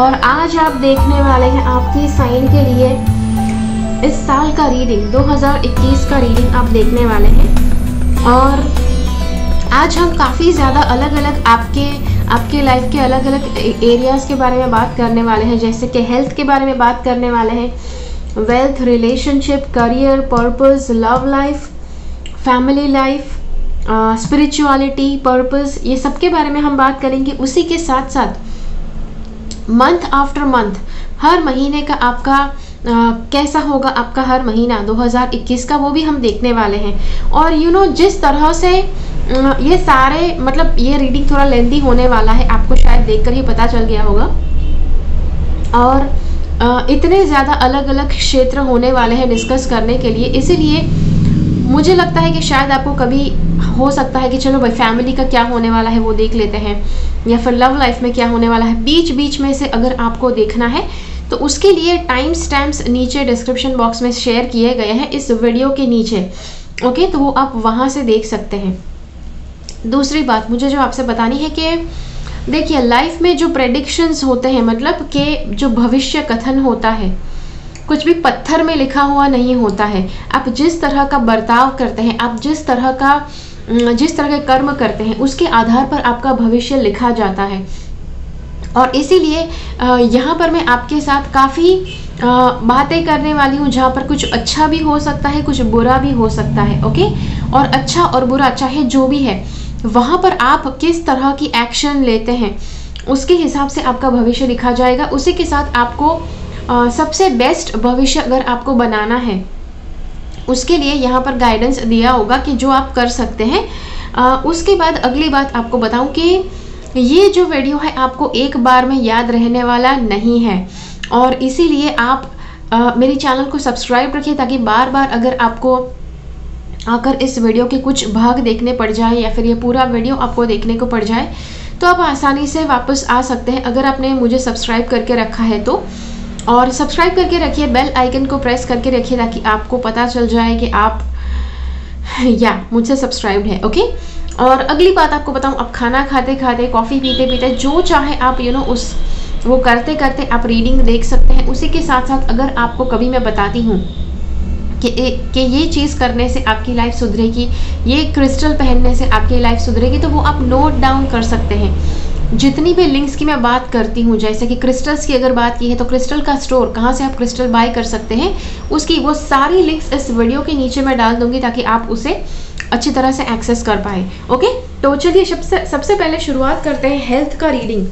और आज आप देखने वाले हैं आपकी साइन के लिए इस साल का रीडिंग, 2021 का रीडिंग आप देखने वाले हैं। और आज हम काफ़ी ज़्यादा अलग अलग आपके लाइफ के अलग अलग एरियाज़ के बारे में बात करने वाले हैं, जैसे कि हेल्थ के बारे में बात करने वाले हैं, wealth, relationship, career, purpose, love life, family life, spirituality, purpose, ये सब के बारे में हम बात करेंगे। उसी के साथ साथ मंथ आफ्टर मंथ, हर महीने का आपका कैसा होगा आपका हर महीना 2021 का, वो भी हम देखने वाले हैं। और जिस तरह से ये सारे मतलब ये रीडिंग थोड़ा लेंथी होने वाला है, आपको शायद देखकर ही पता चल गया होगा। और इतने ज़्यादा अलग अलग क्षेत्र होने वाले हैं डिस्कस करने के लिए, इसीलिए मुझे लगता है कि शायद आपको कभी हो सकता है कि चलो भाई फैमिली का क्या होने वाला है वो देख लेते हैं, या फिर लव लाइफ में क्या होने वाला है। बीच बीच में से अगर आपको देखना है तो उसके लिए टाइम स्टैम्प्स नीचे डिस्क्रिप्शन बॉक्स में शेयर किए गए हैं इस वीडियो के नीचे, ओके, तो वो आप वहाँ से देख सकते हैं। दूसरी बात मुझे जो आपसे बतानी है कि देखिए लाइफ में जो प्रेडिक्शंस होते हैं, मतलब कि जो भविष्य कथन होता है, कुछ भी पत्थर में लिखा हुआ नहीं होता है। आप जिस तरह का बर्ताव करते हैं, आप जिस तरह के कर्म करते हैं, उसके आधार पर आपका भविष्य लिखा जाता है। और इसीलिए यहाँ पर मैं आपके साथ काफ़ी बातें करने वाली हूँ, जहाँ पर कुछ अच्छा भी हो सकता है, कुछ बुरा भी हो सकता है, ओके। और अच्छा और बुरा चाहे जो भी है, वहाँ पर आप किस तरह की एक्शन लेते हैं उसके हिसाब से आपका भविष्य लिखा जाएगा। उसी के साथ आपको सबसे बेस्ट भविष्य अगर आपको बनाना है, उसके लिए यहाँ पर गाइडेंस दिया होगा कि जो आप कर सकते हैं। उसके बाद अगली बात आपको बताऊं कि ये जो वीडियो है आपको एक बार में याद रहने वाला नहीं है, और इसीलिए आप मेरे चैनल को सब्सक्राइब रखिए, ताकि बार बार अगर आपको आकर इस वीडियो के कुछ भाग देखने पड़ जाए या फिर ये पूरा वीडियो आपको देखने को पड़ जाए तो आप आसानी से वापस आ सकते हैं, अगर आपने मुझे सब्सक्राइब करके रखा है तो। और सब्सक्राइब करके रखिए, बेल आइकन को प्रेस करके रखिए, ताकि आपको पता चल जाए कि आप मुझसे सब्सक्राइब्ड है, ओके। और अगली बात आपको बताऊं, आप खाना खाते खाते, कॉफ़ी पीते पीते, जो चाहे आप वो करते करते आप रीडिंग देख सकते हैं। उसी के साथ साथ अगर आपको कभी मैं बताती हूँ कि ये चीज़ करने से आपकी लाइफ सुधरेगी, ये क्रिस्टल पहनने से आपकी लाइफ सुधरेगी, तो वो आप नोट डाउन कर सकते हैं। जितनी भी लिंक्स की मैं बात करती हूँ, जैसे कि क्रिस्टल्स की अगर बात की है तो क्रिस्टल का स्टोर, कहाँ से आप क्रिस्टल बाय कर सकते हैं, उसकी वो सारी लिंक्स इस वीडियो के नीचे मैं डाल दूंगी, ताकि आप उसे अच्छी तरह से एक्सेस कर पाए, ओके। तो चलिए सबसे पहले शुरुआत करते हैं हेल्थ का रीडिंग।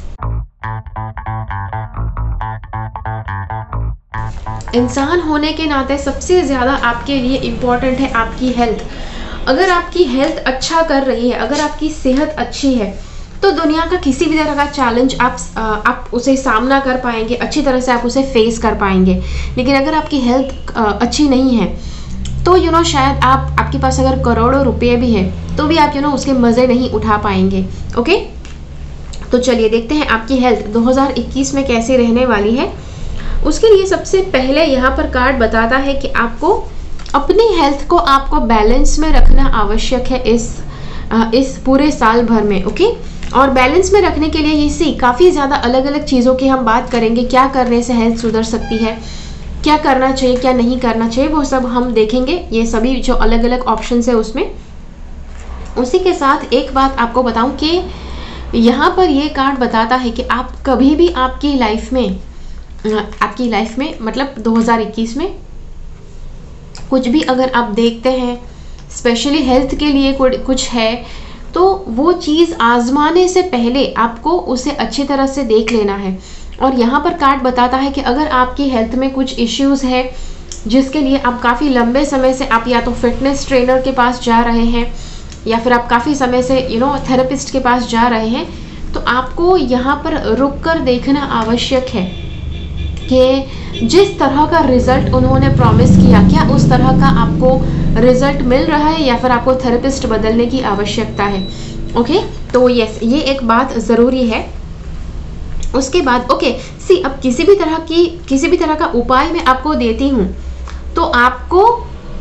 इंसान होने के नाते सबसे ज़्यादा आपके लिए इम्पॉर्टेंट है आपकी हेल्थ। अगर आपकी हेल्थ अच्छा कर रही है, अगर आपकी सेहत अच्छी है, तो दुनिया का किसी भी तरह का चैलेंज आप उसे सामना कर पाएंगे, अच्छी तरह से आप उसे फेस कर पाएंगे। लेकिन अगर आपकी हेल्थ अच्छी नहीं है तो शायद आपके पास अगर करोड़ों रुपये भी है तो भी आप उसके मज़े नहीं उठा पाएंगे, ओके। तो चलिए देखते हैं आपकी हेल्थ 2021 में कैसे रहने वाली है। उसके लिए सबसे पहले यहाँ पर कार्ड बताता है कि आपको अपनी हेल्थ को आपको बैलेंस में रखना आवश्यक है इस पूरे साल भर में, ओके। और बैलेंस में रखने के लिए काफ़ी ज़्यादा अलग अलग चीज़ों की हम बात करेंगे, क्या करने से हेल्थ सुधर सकती है, क्या करना चाहिए, क्या नहीं करना चाहिए, वो सब हम देखेंगे, ये सभी जो अलग अलग ऑप्शंस है उसमें। उसी के साथ एक बात आपको बताऊं कि यहाँ पर ये कार्ड बताता है कि आप कभी भी आपकी लाइफ में मतलब 2021 में कुछ भी अगर आप देखते हैं, स्पेशली हेल्थ के लिए कुछ है, तो वो चीज़ आजमाने से पहले आपको उसे अच्छी तरह से देख लेना है। और यहाँ पर कार्ड बताता है कि अगर आपकी हेल्थ में कुछ इश्यूज़ है, जिसके लिए आप काफ़ी लंबे समय से आप या तो फिटनेस ट्रेनर के पास जा रहे हैं, या फिर आप काफ़ी समय से थेरेपिस्ट के पास जा रहे हैं, तो आपको यहाँ पर रुक कर देखना आवश्यक है कि जिस तरह का रिजल्ट उन्होंने प्रॉमिस किया, क्या उस तरह का आपको रिजल्ट मिल रहा है, या फिर आपको थेरेपिस्ट बदलने की आवश्यकता है, ओके। तो यस, ये एक बात ज़रूरी है। उसके बाद ओके अब किसी भी तरह का उपाय मैं आपको देती हूँ, तो आपको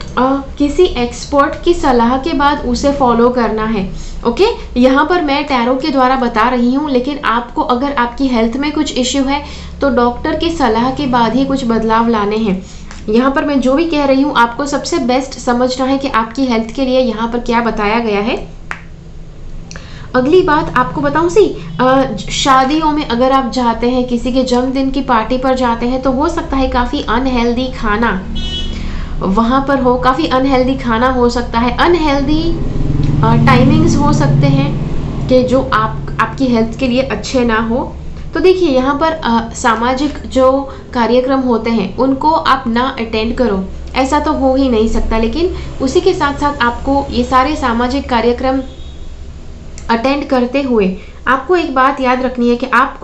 किसी एक्सपर्ट की सलाह के बाद उसे फॉलो करना है। ओके, यहाँ पर मैं टैरो के द्वारा बता रही हूँ, लेकिन आपको अगर आपकी हेल्थ में कुछ इश्यू है तो डॉक्टर की सलाह के बाद ही कुछ बदलाव लाने हैं। यहाँ पर मैं जो भी कह रही हूँ आपको सबसे बेस्ट समझना है कि आपकी हेल्थ के लिए यहाँ पर क्या बताया गया है। अगली बात आपको बताऊं शादियों में अगर आप जाते हैं, किसी के जन्मदिन की पार्टी पर जाते हैं, तो हो सकता है काफ़ी अनहेल्दी खाना वहाँ पर हो, काफ़ी अनहेल्दी खाना हो सकता है, अनहेल्दी टाइमिंग्स हो सकते हैं कि जो आपकी हेल्थ के लिए अच्छे ना हो। तो देखिए यहाँ पर सामाजिक जो कार्यक्रम होते हैं उनको आप ना अटेंड करो, ऐसा तो हो ही नहीं सकता, लेकिन उसी के साथ साथ आपको ये सारे सामाजिक कार्यक्रम अटेंड करते हुए आपको एक बात याद रखनी है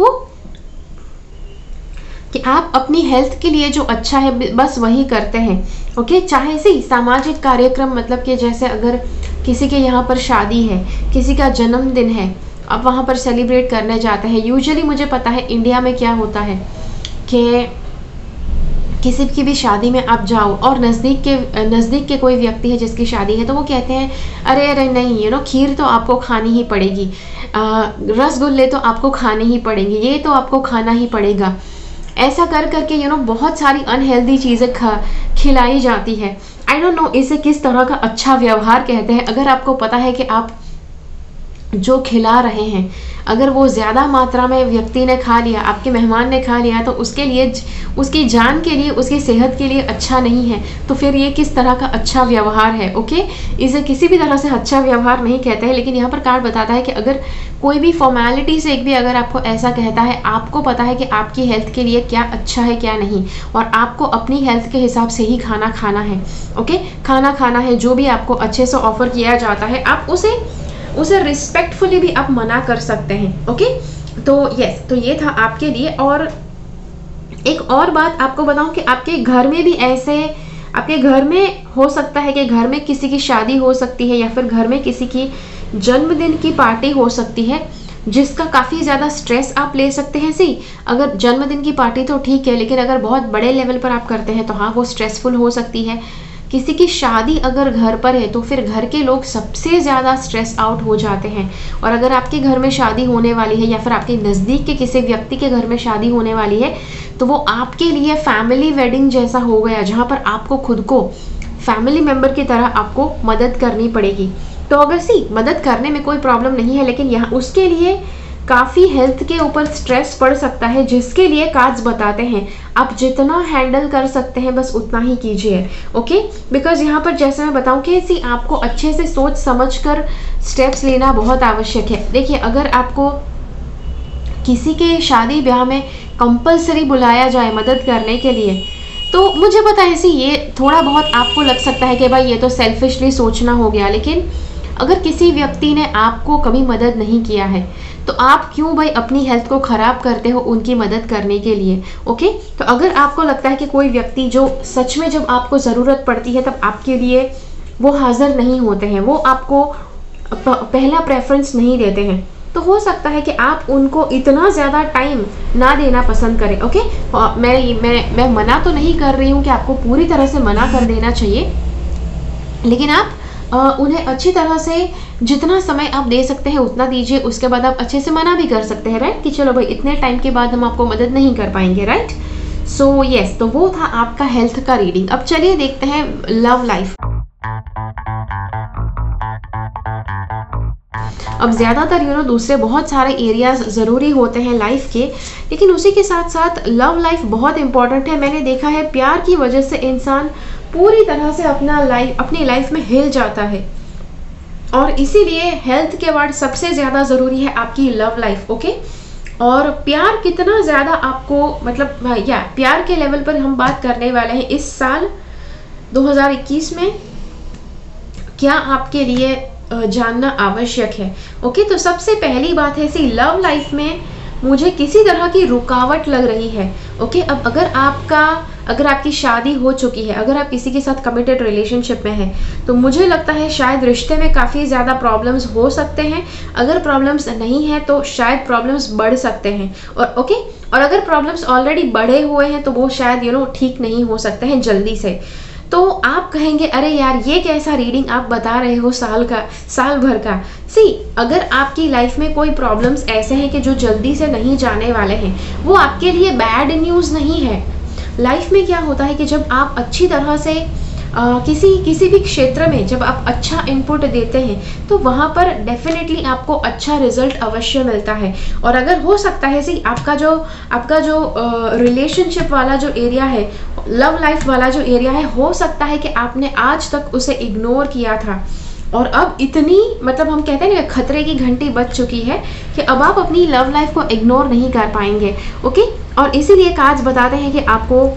कि आप अपनी हेल्थ के लिए जो अच्छा है बस वही करते हैं। ओके, चाहे से सामाजिक कार्यक्रम मतलब कि जैसे अगर किसी के यहाँ पर शादी है, किसी का जन्मदिन है, आप वहाँ पर सेलिब्रेट करने जाते हैं। यूजुअली मुझे पता है इंडिया में क्या होता है कि किसी की भी शादी में आप जाओ और नज़दीक के कोई व्यक्ति है जिसकी शादी है, तो वो कहते हैं अरे नहीं खीर तो आपको खानी ही पड़ेगी, रसगुल्ले तो आपको खाने ही पड़ेंगे, ये तो आपको खाना ही पड़ेगा। ऐसा कर करके बहुत सारी अनहेल्दी चीज़ें खिलाई जाती है। आई डोंट नो इसे किस तरह का अच्छा व्यवहार कहते हैं। अगर आपको पता है कि आप जो खिला रहे हैं अगर वो ज़्यादा मात्रा में व्यक्ति ने खा लिया, आपके मेहमान ने खा लिया, तो उसके लिए, उसकी जान के लिए, उसकी सेहत के लिए अच्छा नहीं है। तो फिर ये किस तरह का अच्छा व्यवहार है? ओके, इसे किसी भी तरह से अच्छा व्यवहार नहीं कहते हैं। लेकिन यहाँ पर कार्ड बताता है कि अगर कोई भी फॉर्मेलिटी से एक भी अगर आपको ऐसा कहता है, आपको पता है कि आपकी हेल्थ के लिए क्या अच्छा है क्या नहीं, और आपको अपनी हेल्थ के हिसाब से ही खाना खाना है। ओके, खाना खाना है, जो भी आपको अच्छे से ऑफर किया जाता है आप उसे रिस्पेक्टफुली भी आप मना कर सकते हैं। ओके, तो यस, तो ये था आपके लिए। और एक और बात आपको बताऊं कि आपके घर में भी ऐसे, आपके घर में हो सकता है कि घर में किसी की शादी हो सकती है या फिर घर में किसी की जन्मदिन की पार्टी हो सकती है जिसका काफ़ी ज़्यादा स्ट्रेस आप ले सकते हैं। अगर जन्मदिन की पार्टी तो ठीक है, लेकिन अगर बहुत बड़े लेवल पर आप करते हैं तो हाँ, वो स्ट्रेसफुल हो सकती है। किसी की शादी अगर घर पर है तो फिर घर के लोग सबसे ज़्यादा स्ट्रेस आउट हो जाते हैं। और अगर आपके घर में शादी होने वाली है या फिर आपके नज़दीक के किसी व्यक्ति के घर में शादी होने वाली है, तो वो आपके लिए फैमिली वेडिंग जैसा हो गया, जहाँ पर आपको खुद को फैमिली मेम्बर की तरह आपको मदद करनी पड़ेगी। तो अगर मदद करने में कोई प्रॉब्लम नहीं है, लेकिन यहाँ उसके लिए काफ़ी हेल्थ के ऊपर स्ट्रेस पड़ सकता है, जिसके लिए कार्ड्स बताते हैं आप जितना हैंडल कर सकते हैं बस उतना ही कीजिए। ओके, बिकॉज यहाँ पर जैसे मैं बताऊँ कि आपको अच्छे से सोच समझ कर स्टेप्स लेना बहुत आवश्यक है। देखिए, अगर आपको किसी के शादी ब्याह में कंपलसरी बुलाया जाए मदद करने के लिए, तो मुझे पता है ये थोड़ा बहुत आपको लग सकता है कि भाई ये तो सेल्फिशली सोचना हो गया, लेकिन अगर किसी व्यक्ति ने आपको कभी मदद नहीं किया है तो आप क्यों भाई अपनी हेल्थ को ख़राब करते हो उनकी मदद करने के लिए? ओके, तो अगर आपको लगता है कि कोई व्यक्ति जो सच में जब आपको ज़रूरत पड़ती है तब आपके लिए वो हाज़िर नहीं होते हैं, वो आपको पहला प्रेफरेंस नहीं देते हैं, तो हो सकता है कि आप उनको इतना ज़्यादा टाइम ना देना पसंद करें। ओके, मैं मना तो नहीं कर रही हूँ कि आपको पूरी तरह से मना कर देना चाहिए, लेकिन आप उन्हें अच्छी तरह से जितना समय आप दे सकते हैं उतना दीजिए। उसके बाद आप अच्छे से मना भी कर सकते हैं, राइट, कि चलो भाई इतने टाइम के बाद हम आपको मदद नहीं कर पाएंगे, राइट। सो यस, तो वो था आपका हेल्थ का रीडिंग। अब चलिए देखते हैं लव लाइफ। अब ज़्यादातर दूसरे बहुत सारे एरियाज ज़रूरी होते हैं लाइफ के, लेकिन उसी के साथ साथ लव लाइफ बहुत इंपॉर्टेंट है। मैंने देखा है प्यार की वजह से इंसान पूरी तरह से अपनी लाइफ में हिल जाता है, और इसीलिए हेल्थ के बाद सबसे ज़्यादा ज़रूरी है आपकी लव लाइफ। ओके, और प्यार कितना ज़्यादा आपको प्यार के लेवल पर हम बात करने वाले हैं इस साल 2021 में क्या आपके लिए जानना आवश्यक है। ओके, तो सबसे पहली बात है लव लाइफ में मुझे किसी तरह की रुकावट लग रही है। ओके, अब अगर आपकी शादी हो चुकी है, अगर आप किसी के साथ कमिटेड रिलेशनशिप में हैं, तो मुझे लगता है शायद रिश्ते में काफ़ी ज़्यादा प्रॉब्लम्स हो सकते हैं। अगर प्रॉब्लम्स नहीं है तो शायद प्रॉब्लम्स बढ़ सकते हैं, और अगर प्रॉब्लम्स ऑलरेडी बढ़े हुए हैं तो वो शायद ठीक नहीं हो सकते हैं जल्दी से। तो आप कहेंगे अरे यार ये कैसा रीडिंग आप बता रहे हो साल भर का। सी, अगर आपकी लाइफ में कोई प्रॉब्लम्स ऐसे हैं कि जो जल्दी से नहीं जाने वाले हैं, वो आपके लिए बैड न्यूज़ नहीं है। लाइफ में क्या होता है कि जब आप अच्छी तरह से किसी भी क्षेत्र में जब आप अच्छा इनपुट देते हैं तो वहाँ पर डेफिनेटली आपको अच्छा रिजल्ट अवश्य मिलता है। और अगर हो सकता है सी आपका जो रिलेशनशिप वाला जो एरिया है, लव लाइफ वाला जो एरिया है, हो सकता है कि आपने आज तक उसे इग्नोर किया था और अब इतनी मतलब हम कहते हैं ना खतरे की घंटी बज चुकी है कि अब आप अपनी लव लाइफ को इग्नोर नहीं कर पाएंगे। ओके, और इसीलिए कार्ड्स बताते हैं कि आपको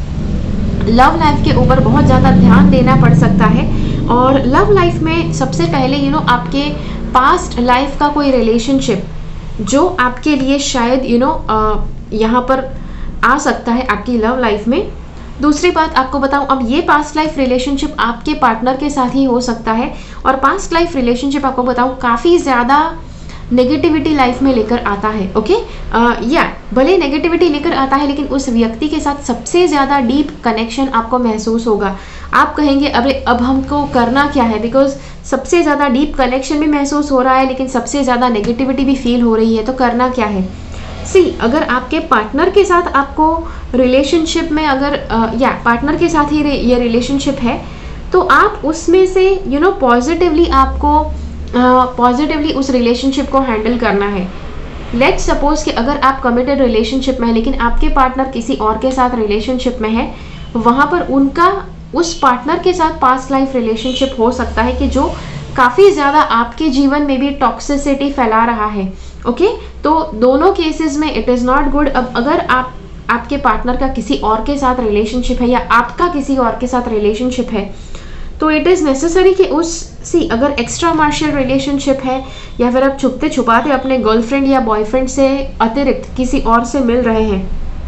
लव लाइफ के ऊपर बहुत ज़्यादा ध्यान देना पड़ सकता है। और लव लाइफ में सबसे पहले आपके पास्ट लाइफ का कोई रिलेशनशिप जो आपके लिए शायद यहाँ पर आ सकता है आपकी लव लाइफ में। दूसरी बात आपको बताऊं, अब ये पास्ट लाइफ रिलेशनशिप आपके पार्टनर के साथ ही हो सकता है। और पास्ट लाइफ रिलेशनशिप आपको बताऊं काफ़ी ज़्यादा नेगेटिविटी लाइफ में लेकर आता है। ओके, या भले नेगेटिविटी लेकर आता है लेकिन उस व्यक्ति के साथ सबसे ज़्यादा डीप कनेक्शन आपको महसूस होगा। आप कहेंगे अरे अब हमको करना क्या है, बिकॉज सबसे ज़्यादा डीप कनेक्शन भी महसूस हो रहा है लेकिन सबसे ज़्यादा नेगेटिविटी भी फील हो रही है, तो करना क्या है। सी, अगर आपके पार्टनर के साथ आपको रिलेशनशिप में अगर या पार्टनर के साथ ही ये रिलेशनशिप है तो आप उसमें से पॉजिटिवली आपको पॉजिटिवली उस रिलेशनशिप को हैंडल करना है। लेट्स सपोज कि अगर आप कमिटेड रिलेशनशिप में है लेकिन आपके पार्टनर किसी और के साथ रिलेशनशिप में है, वहाँ पर उनका उस पार्टनर के साथ पास्ट लाइफ रिलेशनशिप हो सकता है कि जो काफ़ी ज़्यादा आपके जीवन में भी टॉक्सिसिटी फैला रहा है। ओके, तो दोनों केसेस में इट इज़ नॉट गुड। अब अगर आपके पार्टनर का किसी और के साथ रिलेशनशिप है या आपका किसी और के साथ रिलेशनशिप है तो इट इज़ नेसेसरी कि अगर एक्स्ट्रा मार्शियल रिलेशनशिप है या फिर आप छुपते छुपाते अपने गर्लफ्रेंड या बॉयफ्रेंड से अतिरिक्त किसी और से मिल रहे हैं,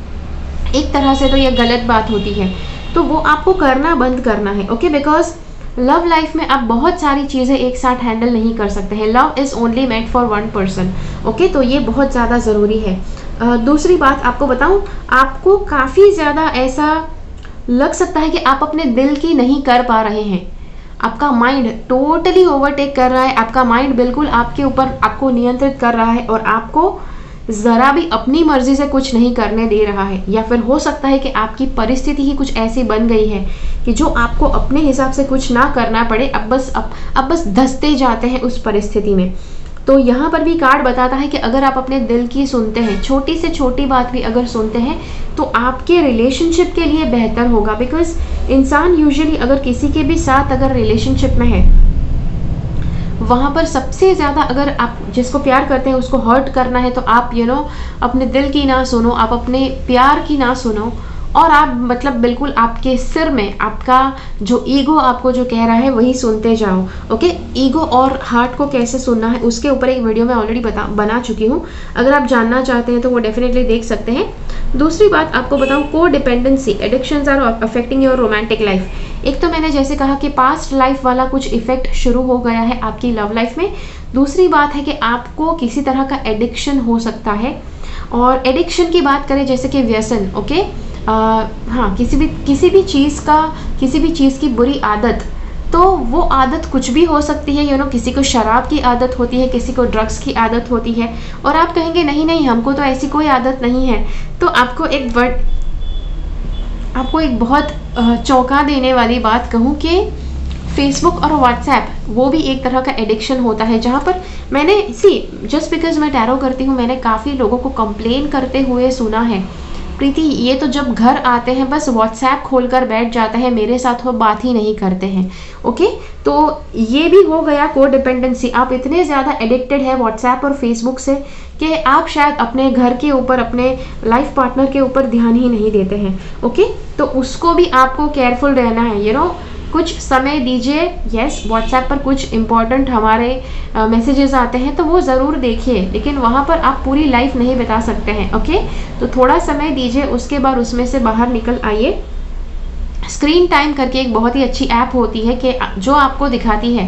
एक तरह से तो ये गलत बात होती है, तो वो आपको करना बंद करना है। ओके, बिकॉज लव लाइफ में आप बहुत सारी चीज़ें एक साथ हैंडल नहीं कर सकते हैं। Love is only meant for one person. Okay, तो ये बहुत ज़्यादा ज़रूरी है। दूसरी बात आपको बताऊं, आपको काफ़ी ज़्यादा ऐसा लग सकता है कि आप अपने दिल की नहीं कर पा रहे हैं। आपका माइंड टोटली ओवरटेक कर रहा है, आपका माइंड बिल्कुल आपके ऊपर आपको नियंत्रित कर रहा है और आपको ज़रा भी अपनी मर्जी से कुछ नहीं करने दे रहा है। या फिर हो सकता है कि आपकी परिस्थिति ही कुछ ऐसी बन गई है कि जो आपको अपने हिसाब से कुछ ना करना पड़े, अब बस धंसते जाते हैं उस परिस्थिति में। तो यहाँ पर भी कार्ड बताता है कि अगर आप अपने दिल की सुनते हैं, छोटी से छोटी बात भी अगर सुनते हैं तो आपके रिलेशनशिप के लिए बेहतर होगा। बिकॉज इंसान यूजुअली अगर किसी के भी साथ अगर रिलेशनशिप में है, वहाँ पर सबसे ज़्यादा अगर आप जिसको प्यार करते हैं उसको हर्ट करना है तो आप अपने दिल की ना सुनो, आप अपने प्यार की ना सुनो और आप मतलब बिल्कुल आपके सिर में आपका जो ईगो आपको जो कह रहा है वही सुनते जाओ। ओके, ईगो और हार्ट को कैसे सुनना है उसके ऊपर एक वीडियो मैं ऑलरेडी बना चुकी हूँ, अगर आप जानना चाहते हैं तो वो डेफिनेटली देख सकते हैं। दूसरी बात आपको बताऊँ, codependency addictions are affecting your romantic life. एक तो मैंने जैसे कहा कि पास्ट लाइफ वाला कुछ इफेक्ट शुरू हो गया है आपकी लव लाइफ में। दूसरी बात है कि आपको किसी तरह का एडिक्शन हो सकता है। और एडिक्शन की बात करें जैसे कि व्यसन, ओके, हाँ, किसी भी चीज़ की बुरी आदत, तो वो आदत कुछ भी हो सकती है। किसी को शराब की आदत होती है, किसी को ड्रग्स की आदत होती है और आप कहेंगे नहीं हमको तो ऐसी कोई आदत नहीं है। तो आपको एक बहुत चौंका देने वाली बात कहूँ कि फेसबुक और व्हाट्सएप वो भी एक तरह का एडिक्शन होता है, जहाँ पर मैंने जस्ट बिकॉज मैं टैरो करती हूँ, मैंने काफ़ी लोगों को कंप्लेन करते हुए सुना है, प्रीति ये तो जब घर आते हैं बस व्हाट्सएप खोलकर बैठ जाते हैं, मेरे साथ वो बात ही नहीं करते हैं। ओके, तो ये भी हो गया को डिपेंडेंसी। आप इतने ज़्यादा एडिक्टेड है व्हाट्सएप और फेसबुक से कि आप शायद अपने घर के ऊपर, अपने लाइफ पार्टनर के ऊपर ध्यान ही नहीं देते हैं। ओके, तो उसको भी आपको केयरफुल रहना है। कुछ समय दीजिए। यस, व्हाट्सएप पर कुछ इंपॉर्टेंट हमारे मैसेजेस आते हैं तो वो ज़रूर देखिए, लेकिन वहाँ पर आप पूरी लाइफ नहीं बिता सकते हैं। ओके, तो थोड़ा समय दीजिए, उसके बाद उसमें से बाहर निकल आइए। स्क्रीन टाइम करके एक बहुत ही अच्छी ऐप होती है कि जो आपको दिखाती है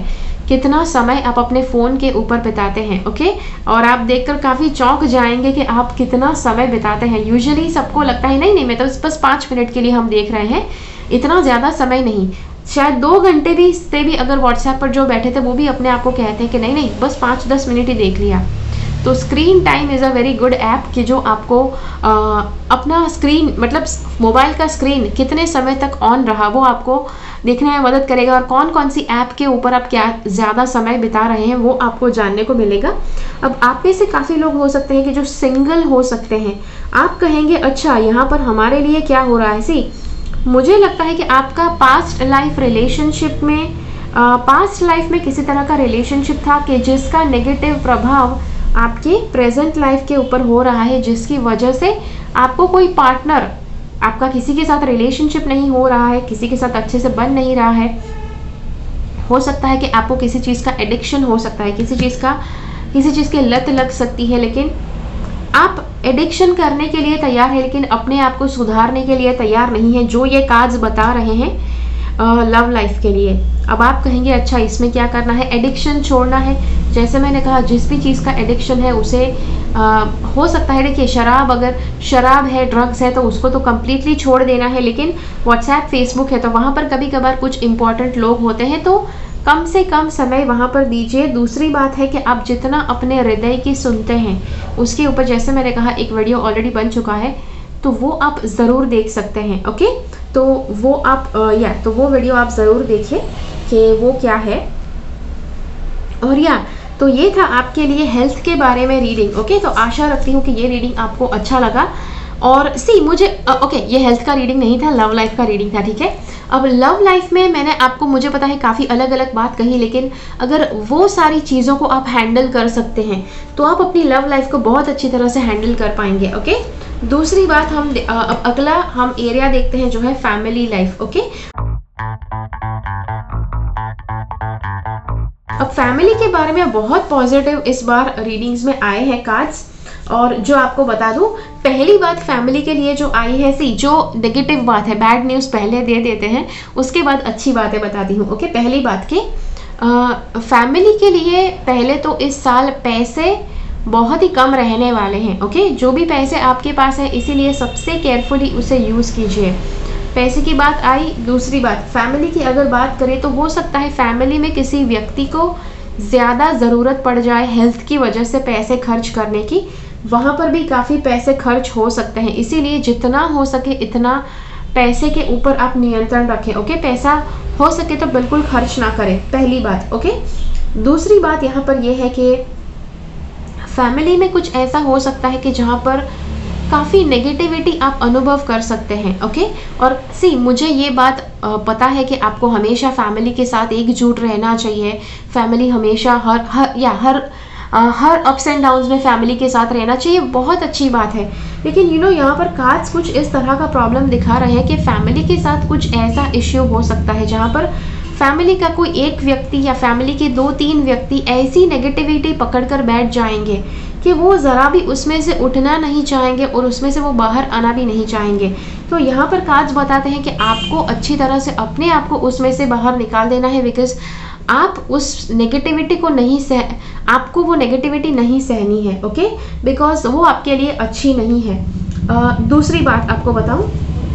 कितना समय आप अपने फ़ोन के ऊपर बिताते हैं। ओके, और आप देखकर काफ़ी चौंक जाएंगे कि आप कितना समय बिताते हैं। यूजुअली सबको लगता है नहीं नहीं मैं तो बस 5 मिनट के लिए हम देख रहे हैं, इतना ज़्यादा समय नहीं। शायद 2 घंटे भी से भी अगर व्हाट्सएप पर जो बैठे थे वो भी अपने आप को कहते हैं कि नहीं नहीं बस 5-10 मिनट ही देख लिया। तो screen time is a very good app कि जो आपको अपना स्क्रीन मतलब मोबाइल का स्क्रीन कितने समय तक ऑन रहा वो आपको देखने में मदद करेगा, और कौन कौन सी ऐप के ऊपर आप क्या ज़्यादा समय बिता रहे हैं वो आपको जानने को मिलेगा। अब आप में से काफ़ी लोग हो सकते हैं कि जो सिंगल हो सकते हैं, आप कहेंगे अच्छा यहाँ पर हमारे लिए क्या हो रहा है। सी मुझे लगता है कि आपका पास्ट लाइफ रिलेशनशिप में पास्ट लाइफ में किसी तरह का रिलेशनशिप था कि जिसका नेगेटिव प्रभाव आपके प्रेजेंट लाइफ के ऊपर हो रहा है, जिसकी वजह से आपको कोई पार्टनर, आपका किसी के साथ रिलेशनशिप नहीं हो रहा है, किसी के साथ अच्छे से बन नहीं रहा है। हो सकता है कि आपको किसी चीज़ का एडिक्शन हो सकता है, किसी चीज़ की लत लग सकती है, लेकिन आप एडिक्शन करने के लिए तैयार है लेकिन अपने आप को सुधारने के लिए तैयार नहीं है, जो ये कार्ड्स बता रहे हैं लव लाइफ के लिए। अब आप कहेंगे अच्छा इसमें क्या करना है, एडिक्शन छोड़ना है। जैसे मैंने कहा जिस भी चीज़ का एडिक्शन है उसे हो सकता है, देखिए शराब, अगर शराब है, ड्रग्स है तो उसको तो कम्प्लीटली छोड़ देना है, लेकिन व्हाट्सएप फेसबुक है तो वहाँ पर कभी कभार कुछ इंपॉर्टेंट लोग होते हैं तो कम से कम समय वहाँ पर दीजिए। दूसरी बात है कि आप जितना अपने हृदय की सुनते हैं उसके ऊपर, जैसे मैंने कहा एक वीडियो ऑलरेडी बन चुका है तो वो आप ज़रूर देख सकते हैं। ओके, तो वो आप तो वो वीडियो आप ज़रूर देखिए कि वो क्या है। और तो ये था आपके लिए हेल्थ के बारे में रीडिंग। ओके, तो आशा रखती हूँ कि ये रीडिंग आपको अच्छा लगा। और मुझे ये हेल्थ का रीडिंग नहीं था, लव लाइफ का रीडिंग था। ठीक है, अब लव लाइफ में मैंने आपको, मुझे पता है काफ़ी अलग अलग बात कही, लेकिन अगर वो सारी चीज़ों को आप हैंडल कर सकते हैं तो आप अपनी लव लाइफ को बहुत अच्छी तरह से हैंडल कर पाएंगे। ओके, दूसरी बात अब अगला हम एरिया देखते हैं जो है फैमिली लाइफ। ओके, अब फैमिली के बारे में बहुत पॉजिटिव इस बार रीडिंग्स में आए हैं कार्ड्स, और जो आपको बता दूं, पहली बात फैमिली के लिए जो आई है, जो नेगेटिव बात है, बैड न्यूज़ पहले दे देते हैं, उसके बाद अच्छी बातें बताती हूँ। ओके, पहली बात की फैमिली के लिए पहले तो इस साल पैसे बहुत ही कम रहने वाले हैं। ओके, जो भी पैसे आपके पास है इसीलिए सबसे केयरफुली उसे यूज़ कीजिए। पैसे की बात आई। दूसरी बात, फैमिली की अगर बात करें तो हो सकता है फैमिली में किसी व्यक्ति को ज़्यादा ज़रूरत पड़ जाए हेल्थ की वजह से पैसे खर्च करने की, वहाँ पर भी काफ़ी पैसे खर्च हो सकते हैं। इसीलिए जितना हो सके इतना पैसे के ऊपर आप नियंत्रण रखें। ओके, पैसा हो सके तो बिल्कुल खर्च ना करें, पहली बात। ओके, दूसरी बात यहाँ पर यह है कि फैमिली में कुछ ऐसा हो सकता है कि जहाँ पर काफ़ी नेगेटिविटी आप अनुभव कर सकते हैं। ओके, और मुझे ये बात पता है कि आपको हमेशा फैमिली के साथ एकजुट रहना चाहिए। फैमिली हमेशा हर अप्स एंड डाउन्स में फैमिली के साथ रहना चाहिए, बहुत अच्छी बात है। लेकिन यहाँ पर कार्ड्स कुछ इस तरह का प्रॉब्लम दिखा रहे हैं कि फैमिली के साथ कुछ ऐसा इश्यू हो सकता है जहाँ पर फैमिली का कोई एक व्यक्ति या फैमिली के 2-3 व्यक्ति ऐसी नेगेटिविटी पकड़कर बैठ जाएंगे कि वो ज़रा भी उसमें से उठना नहीं चाहेंगे और उसमें से वो बाहर आना भी नहीं चाहेंगे। तो यहाँ पर कार्ड्स बताते हैं कि आपको अच्छी तरह से अपने आप को उसमें से बाहर निकाल देना है, बिकॉज आप उस नेगेटिविटी को आपको वो नेगेटिविटी नहीं सहनी है। ओके, बिकॉज वो आपके लिए अच्छी नहीं है। दूसरी बात आपको बताऊं,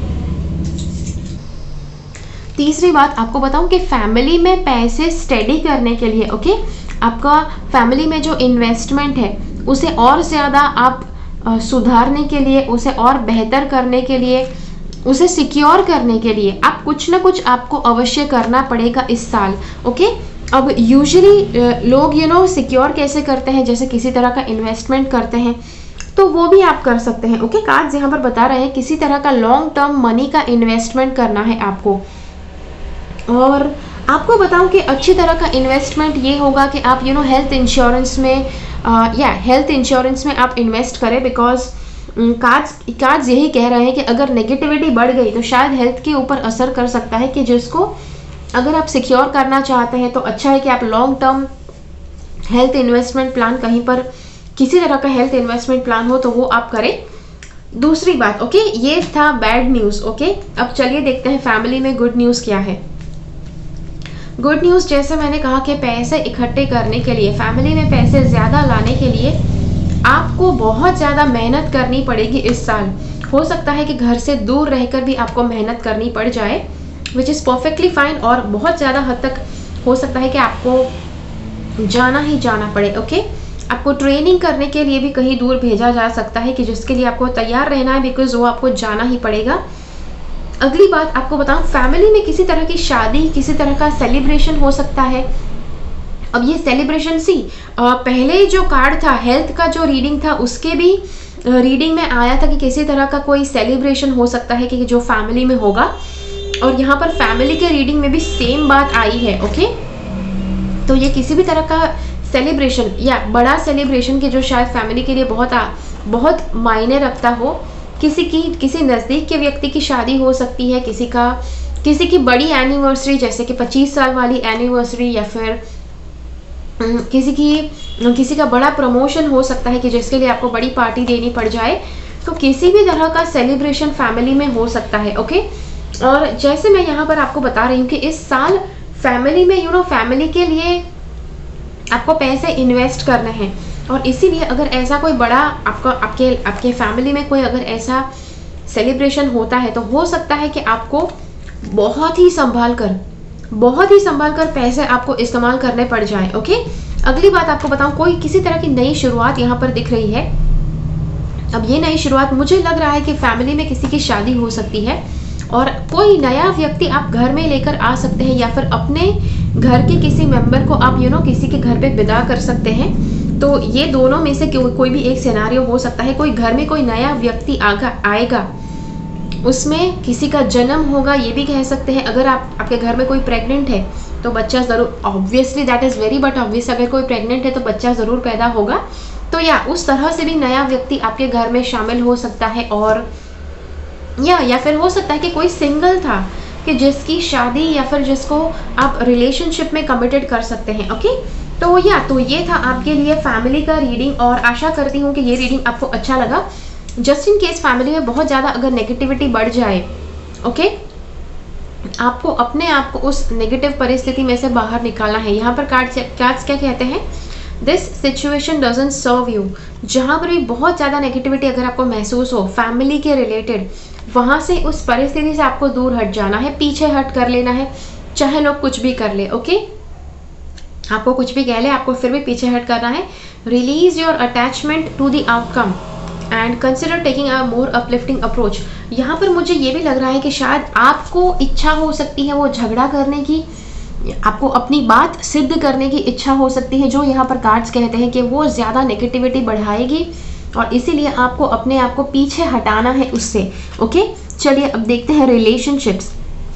तीसरी बात आपको बताऊं कि फैमिली में पैसे स्टेडी करने के लिए, ओके, आपका फैमिली में जो इन्वेस्टमेंट है उसे और ज़्यादा आप सुधारने के लिए, उसे और बेहतर करने के लिए, उसे सिक्योर करने के लिए आप कुछ ना कुछ आपको अवश्य करना पड़ेगा इस साल। ओके, अब यूजुअली लोग सिक्योर कैसे करते हैं, जैसे किसी तरह का इन्वेस्टमेंट करते हैं, तो वो भी आप कर सकते हैं। ओके, कार्ड्स यहाँ पर बता रहे हैं किसी तरह का लॉन्ग टर्म मनी का इन्वेस्टमेंट करना है आपको। और आपको बताऊं कि अच्छी तरह का इन्वेस्टमेंट ये होगा कि आप हेल्थ इंश्योरेंस में हेल्थ इंश्योरेंस में आप इन्वेस्ट करें, बिकॉज कार्ड्स यही कह रहे हैं कि अगर नेगेटिविटी बढ़ गई तो शायद हेल्थ के ऊपर असर कर सकता है, कि जिसको अगर आप सिक्योर करना चाहते हैं तो अच्छा है कि आप long term health investment plan, कहीं पर किसी तरह का हेल्थ इन्वेस्टमेंट प्लान हो तो वो आप करें। दूसरी बात, ओके, ये था बैड न्यूज़। ओके, अब चलिए देखते हैं फैमिली में गुड न्यूज़ क्या है। गुड न्यूज़, जैसे मैंने कहा कि पैसे इकट्ठे करने के लिए, फैमिली में पैसे ज़्यादा लाने के लिए आपको बहुत ज़्यादा मेहनत करनी पड़ेगी इस साल। हो सकता है कि घर से दूर रहकर भी आपको मेहनत करनी पड़ जाए, विच इज़ परफेक्टली फाइन। और बहुत ज़्यादा हद तक हो सकता है कि आपको जाना ही जाना पड़े। ओके, आपको ट्रेनिंग करने के लिए भी कहीं दूर भेजा जा सकता है कि जिसके लिए आपको तैयार रहना है, बिकॉज वो आपको जाना ही पड़ेगा। अगली बात आपको बताऊं, फैमिली में किसी तरह की शादी, किसी तरह का सेलिब्रेशन हो सकता है। अब ये सेलिब्रेशन पहले जो कार्ड था, हेल्थ का जो रीडिंग था, उसके भी रीडिंग में आया था कि किसी तरह का कोई सेलिब्रेशन हो सकता है कि जो फैमिली में होगा। और यहाँ पर फैमिली के रीडिंग में भी सेम बात आई है। ओके, तो ये किसी भी तरह का सेलिब्रेशन या बड़ा सेलिब्रेशन के जो शायद फैमिली के लिए बहुत मायने रखता हो। किसी नज़दीक के व्यक्ति की शादी हो सकती है, किसी की बड़ी एनिवर्सरी, जैसे कि 25 साल वाली एनिवर्सरी, या फिर किसी का बड़ा प्रमोशन हो सकता है कि जिसके लिए आपको बड़ी पार्टी देनी पड़ जाए। तो किसी भी तरह का सेलिब्रेशन फैमिली में हो सकता है। ओके, और जैसे मैं यहाँ पर आपको बता रही हूँ कि इस साल फैमिली में फैमिली के लिए आपको पैसे इन्वेस्ट करने हैं। और इसीलिए अगर ऐसा कोई बड़ा आपके फैमिली में कोई अगर ऐसा सेलिब्रेशन होता है, तो हो सकता है कि आपको बहुत ही संभाल कर पैसे आपको इस्तेमाल करने पड़ जाए। ओके, अगली बात आपको बताऊं, कोई किसी तरह की नई शुरुआत यहाँ पर दिख रही है। अब ये नई शुरुआत, मुझे लग रहा है कि फैमिली में किसी की शादी हो सकती है और कोई नया व्यक्ति आप घर में लेकर आ सकते हैं, या फिर अपने घर के किसी मेंबर को आप किसी के घर पे विदा कर सकते हैं। तो ये दोनों में से कोई भी एक सिनेरियो हो सकता है। कोई घर में कोई नया व्यक्ति आएगा, उसमें किसी का जन्म होगा, ये भी कह सकते हैं। अगर आपके घर में कोई प्रेग्नेंट है तो बच्चा ज़रूर, obviously that is very but obvious, अगर कोई प्रेग्नेंट है तो बच्चा ज़रूर पैदा होगा। तो या उस तरह से भी नया व्यक्ति आपके घर में शामिल हो सकता है। और या फिर हो सकता है कि कोई सिंगल था कि जिसकी शादी, या फिर जिसको आप रिलेशनशिप में कमिटेड कर सकते हैं। ओके, तो ये था आपके लिए फैमिली का रीडिंग, और आशा करती हूँ कि ये रीडिंग आपको अच्छा लगा। जस्ट इन केस फैमिली में बहुत ज़्यादा अगर नेगेटिविटी बढ़ जाए, ओके, आपको अपने आप को उस नेगेटिव परिस्थिति में से बाहर निकालना है। यहाँ पर कार्ड्स क्या कहते हैं, this situation doesn't serve you. जहाँ पर भी बहुत ज़्यादा नेगेटिविटी अगर आपको महसूस हो फैमिली के रिलेटेड, वहाँ से, उस परिस्थिति से आपको दूर हट जाना है, पीछे हट कर लेना है, चाहे लोग कुछ भी कर ले। ओके, आपको कुछ भी कह ले, आपको फिर भी पीछे हट करना है। Release your attachment to the outcome and consider taking a more uplifting approach. यहाँ पर मुझे ये भी लग रहा है कि शायद आपको इच्छा हो सकती है वो झगड़ा करने की, आपको अपनी बात सिद्ध करने की इच्छा हो सकती है, जो यहाँ पर कार्ड्स कहते हैं कि वो ज़्यादा नेगेटिविटी बढ़ाएगी, और इसीलिए आपको अपने आप को पीछे हटाना है उससे। ओके, चलिए अब देखते हैं रिलेशनशिप्स।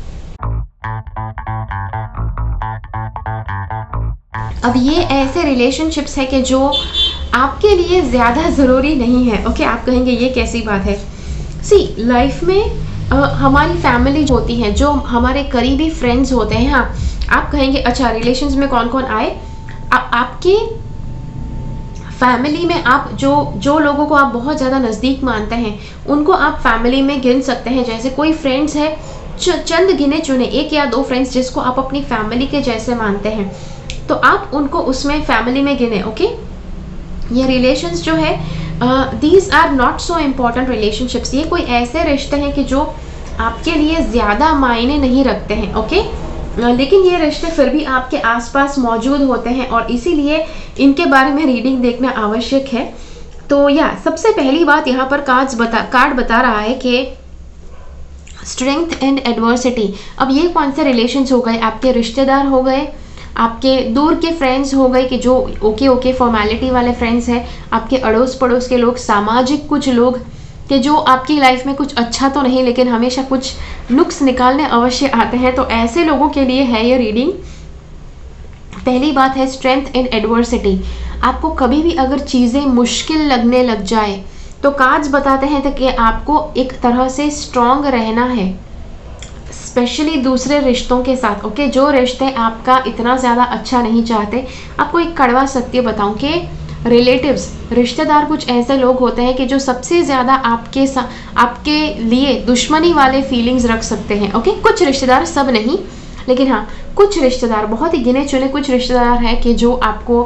अब ये ऐसे रिलेशनशिप्स है कि जो आपके लिए ज़्यादा ज़रूरी नहीं है। ओके, आप कहेंगे ये कैसी बात है। सी, लाइफ में हमारी फैमिली होती है, जो हमारे करीबी फ्रेंड्स होते हैं। हाँ, आप कहेंगे अच्छा रिलेशंस में कौन कौन आए। आपके फैमिली में आप जो लोगों को आप बहुत ज़्यादा नज़दीक मानते हैं, उनको आप फैमिली में गिन सकते हैं। जैसे कोई फ्रेंड्स है, चंद गिने चुने 1 या 2 फ्रेंड्स जिसको आप अपनी फैमिली के जैसे मानते हैं, तो आप उनको उसमें फैमिली में गिने। ओके, ये रिलेशंस जो है, these are not so important relationships. ये कोई ऐसे रिश्ते हैं कि जो आपके लिए ज़्यादा मायने नहीं रखते हैं। ओके, लेकिन ये रिश्ते फिर भी आपके आसपास मौजूद होते हैं, और इसीलिए इनके बारे में रीडिंग देखना आवश्यक है। तो सबसे पहली बात यहाँ पर कार्ड बता रहा है कि स्ट्रेंथ एंड एडवर्सिटी। अब ये कौन से रिलेशंस हो गए, आपके रिश्तेदार हो गए, आपके दूर के फ्रेंड्स हो गए कि जो ओके फॉर्मेलिटी वाले फ्रेंड्स हैं, आपके अड़ोस पड़ोस के लोग, सामाजिक कुछ लोग कि जो आपकी लाइफ में कुछ अच्छा तो नहीं लेकिन हमेशा कुछ नुक्स निकालने अवश्य आते हैं। तो ऐसे लोगों के लिए है ये रीडिंग। पहली बात है स्ट्रेंथ इन एडवर्सिटी। आपको कभी भी अगर चीज़ें मुश्किल लगने लग जाए तो कार्ड्स बताते हैं कि आपको एक तरह से स्ट्रॉन्ग रहना है, स्पेशली दूसरे रिश्तों के साथ। ओके, जो रिश्ते आपका इतना ज़्यादा अच्छा नहीं चाहते। आपको एक कड़वा सत्य बताऊं कि रिलेटिव्स, रिश्तेदार कुछ ऐसे लोग होते हैं कि जो सबसे ज़्यादा आपके लिए दुश्मनी वाले फीलिंग्स रख सकते हैं। ओके, कुछ रिश्तेदार, सब नहीं। लेकिन हाँ, कुछ रिश्तेदार, बहुत ही गिने चुने कुछ रिश्तेदार हैं कि जो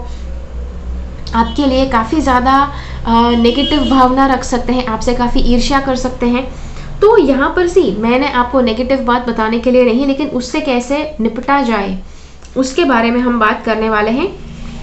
आपके लिए काफ़ी ज़्यादा नेगेटिव भावना रख सकते हैं, आपसे काफ़ी ईर्ष्या कर सकते हैं। तो यहाँ पर मैंने आपको नेगेटिव बात बताने के लिए नहीं, लेकिन उससे कैसे निपटा जाए उसके बारे में हम बात करने वाले हैं।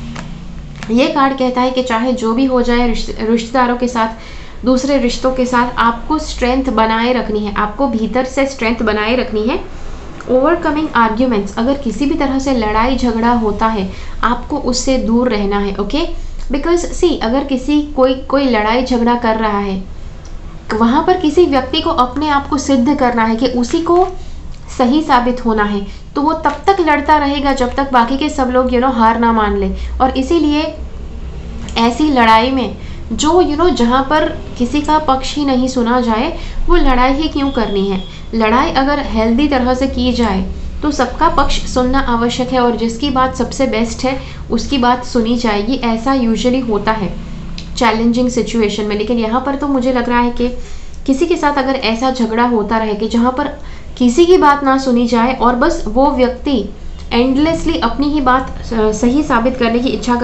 ये कार्ड कहता है कि चाहे जो भी हो जाए, रिश्तेदारों के साथ, दूसरे रिश्तों के साथ आपको स्ट्रेंथ बनाए रखनी है, आपको भीतर से स्ट्रेंथ बनाए रखनी है। ओवरकमिंग आर्ग्यूमेंट्स, अगर किसी भी तरह से लड़ाई झगड़ा होता है आपको उससे दूर रहना है, ओके। बिकॉज अगर कोई लड़ाई झगड़ा कर रहा है, वहाँ पर किसी व्यक्ति को अपने आप को सिद्ध करना है कि उसी को सही साबित होना है, तो वो तब तक लड़ता रहेगा जब तक बाकी के सब लोग हार ना मान ले। और इसीलिए ऐसी लड़ाई में जो जहाँ पर किसी का पक्ष ही नहीं सुना जाए, वो लड़ाई ही क्यों करनी है। लड़ाई अगर हेल्दी तरह से की जाए तो सबका पक्ष सुनना आवश्यक है, और जिसकी बात सबसे बेस्ट है उसकी बात सुनी जाएगी। ऐसा यूजुअली होता है चैलेंजिंग सिचुएशन में। लेकिन यहाँ पर तो मुझे लग रहा है कि किसी के साथ अगर ऐसा झगड़ा होता रहे कि जहाँ पर किसी की बात ना सुनी जाए और बस वो व्यक्ति एंडलेसली अपनी ही बात सही साबित करने की इच्छा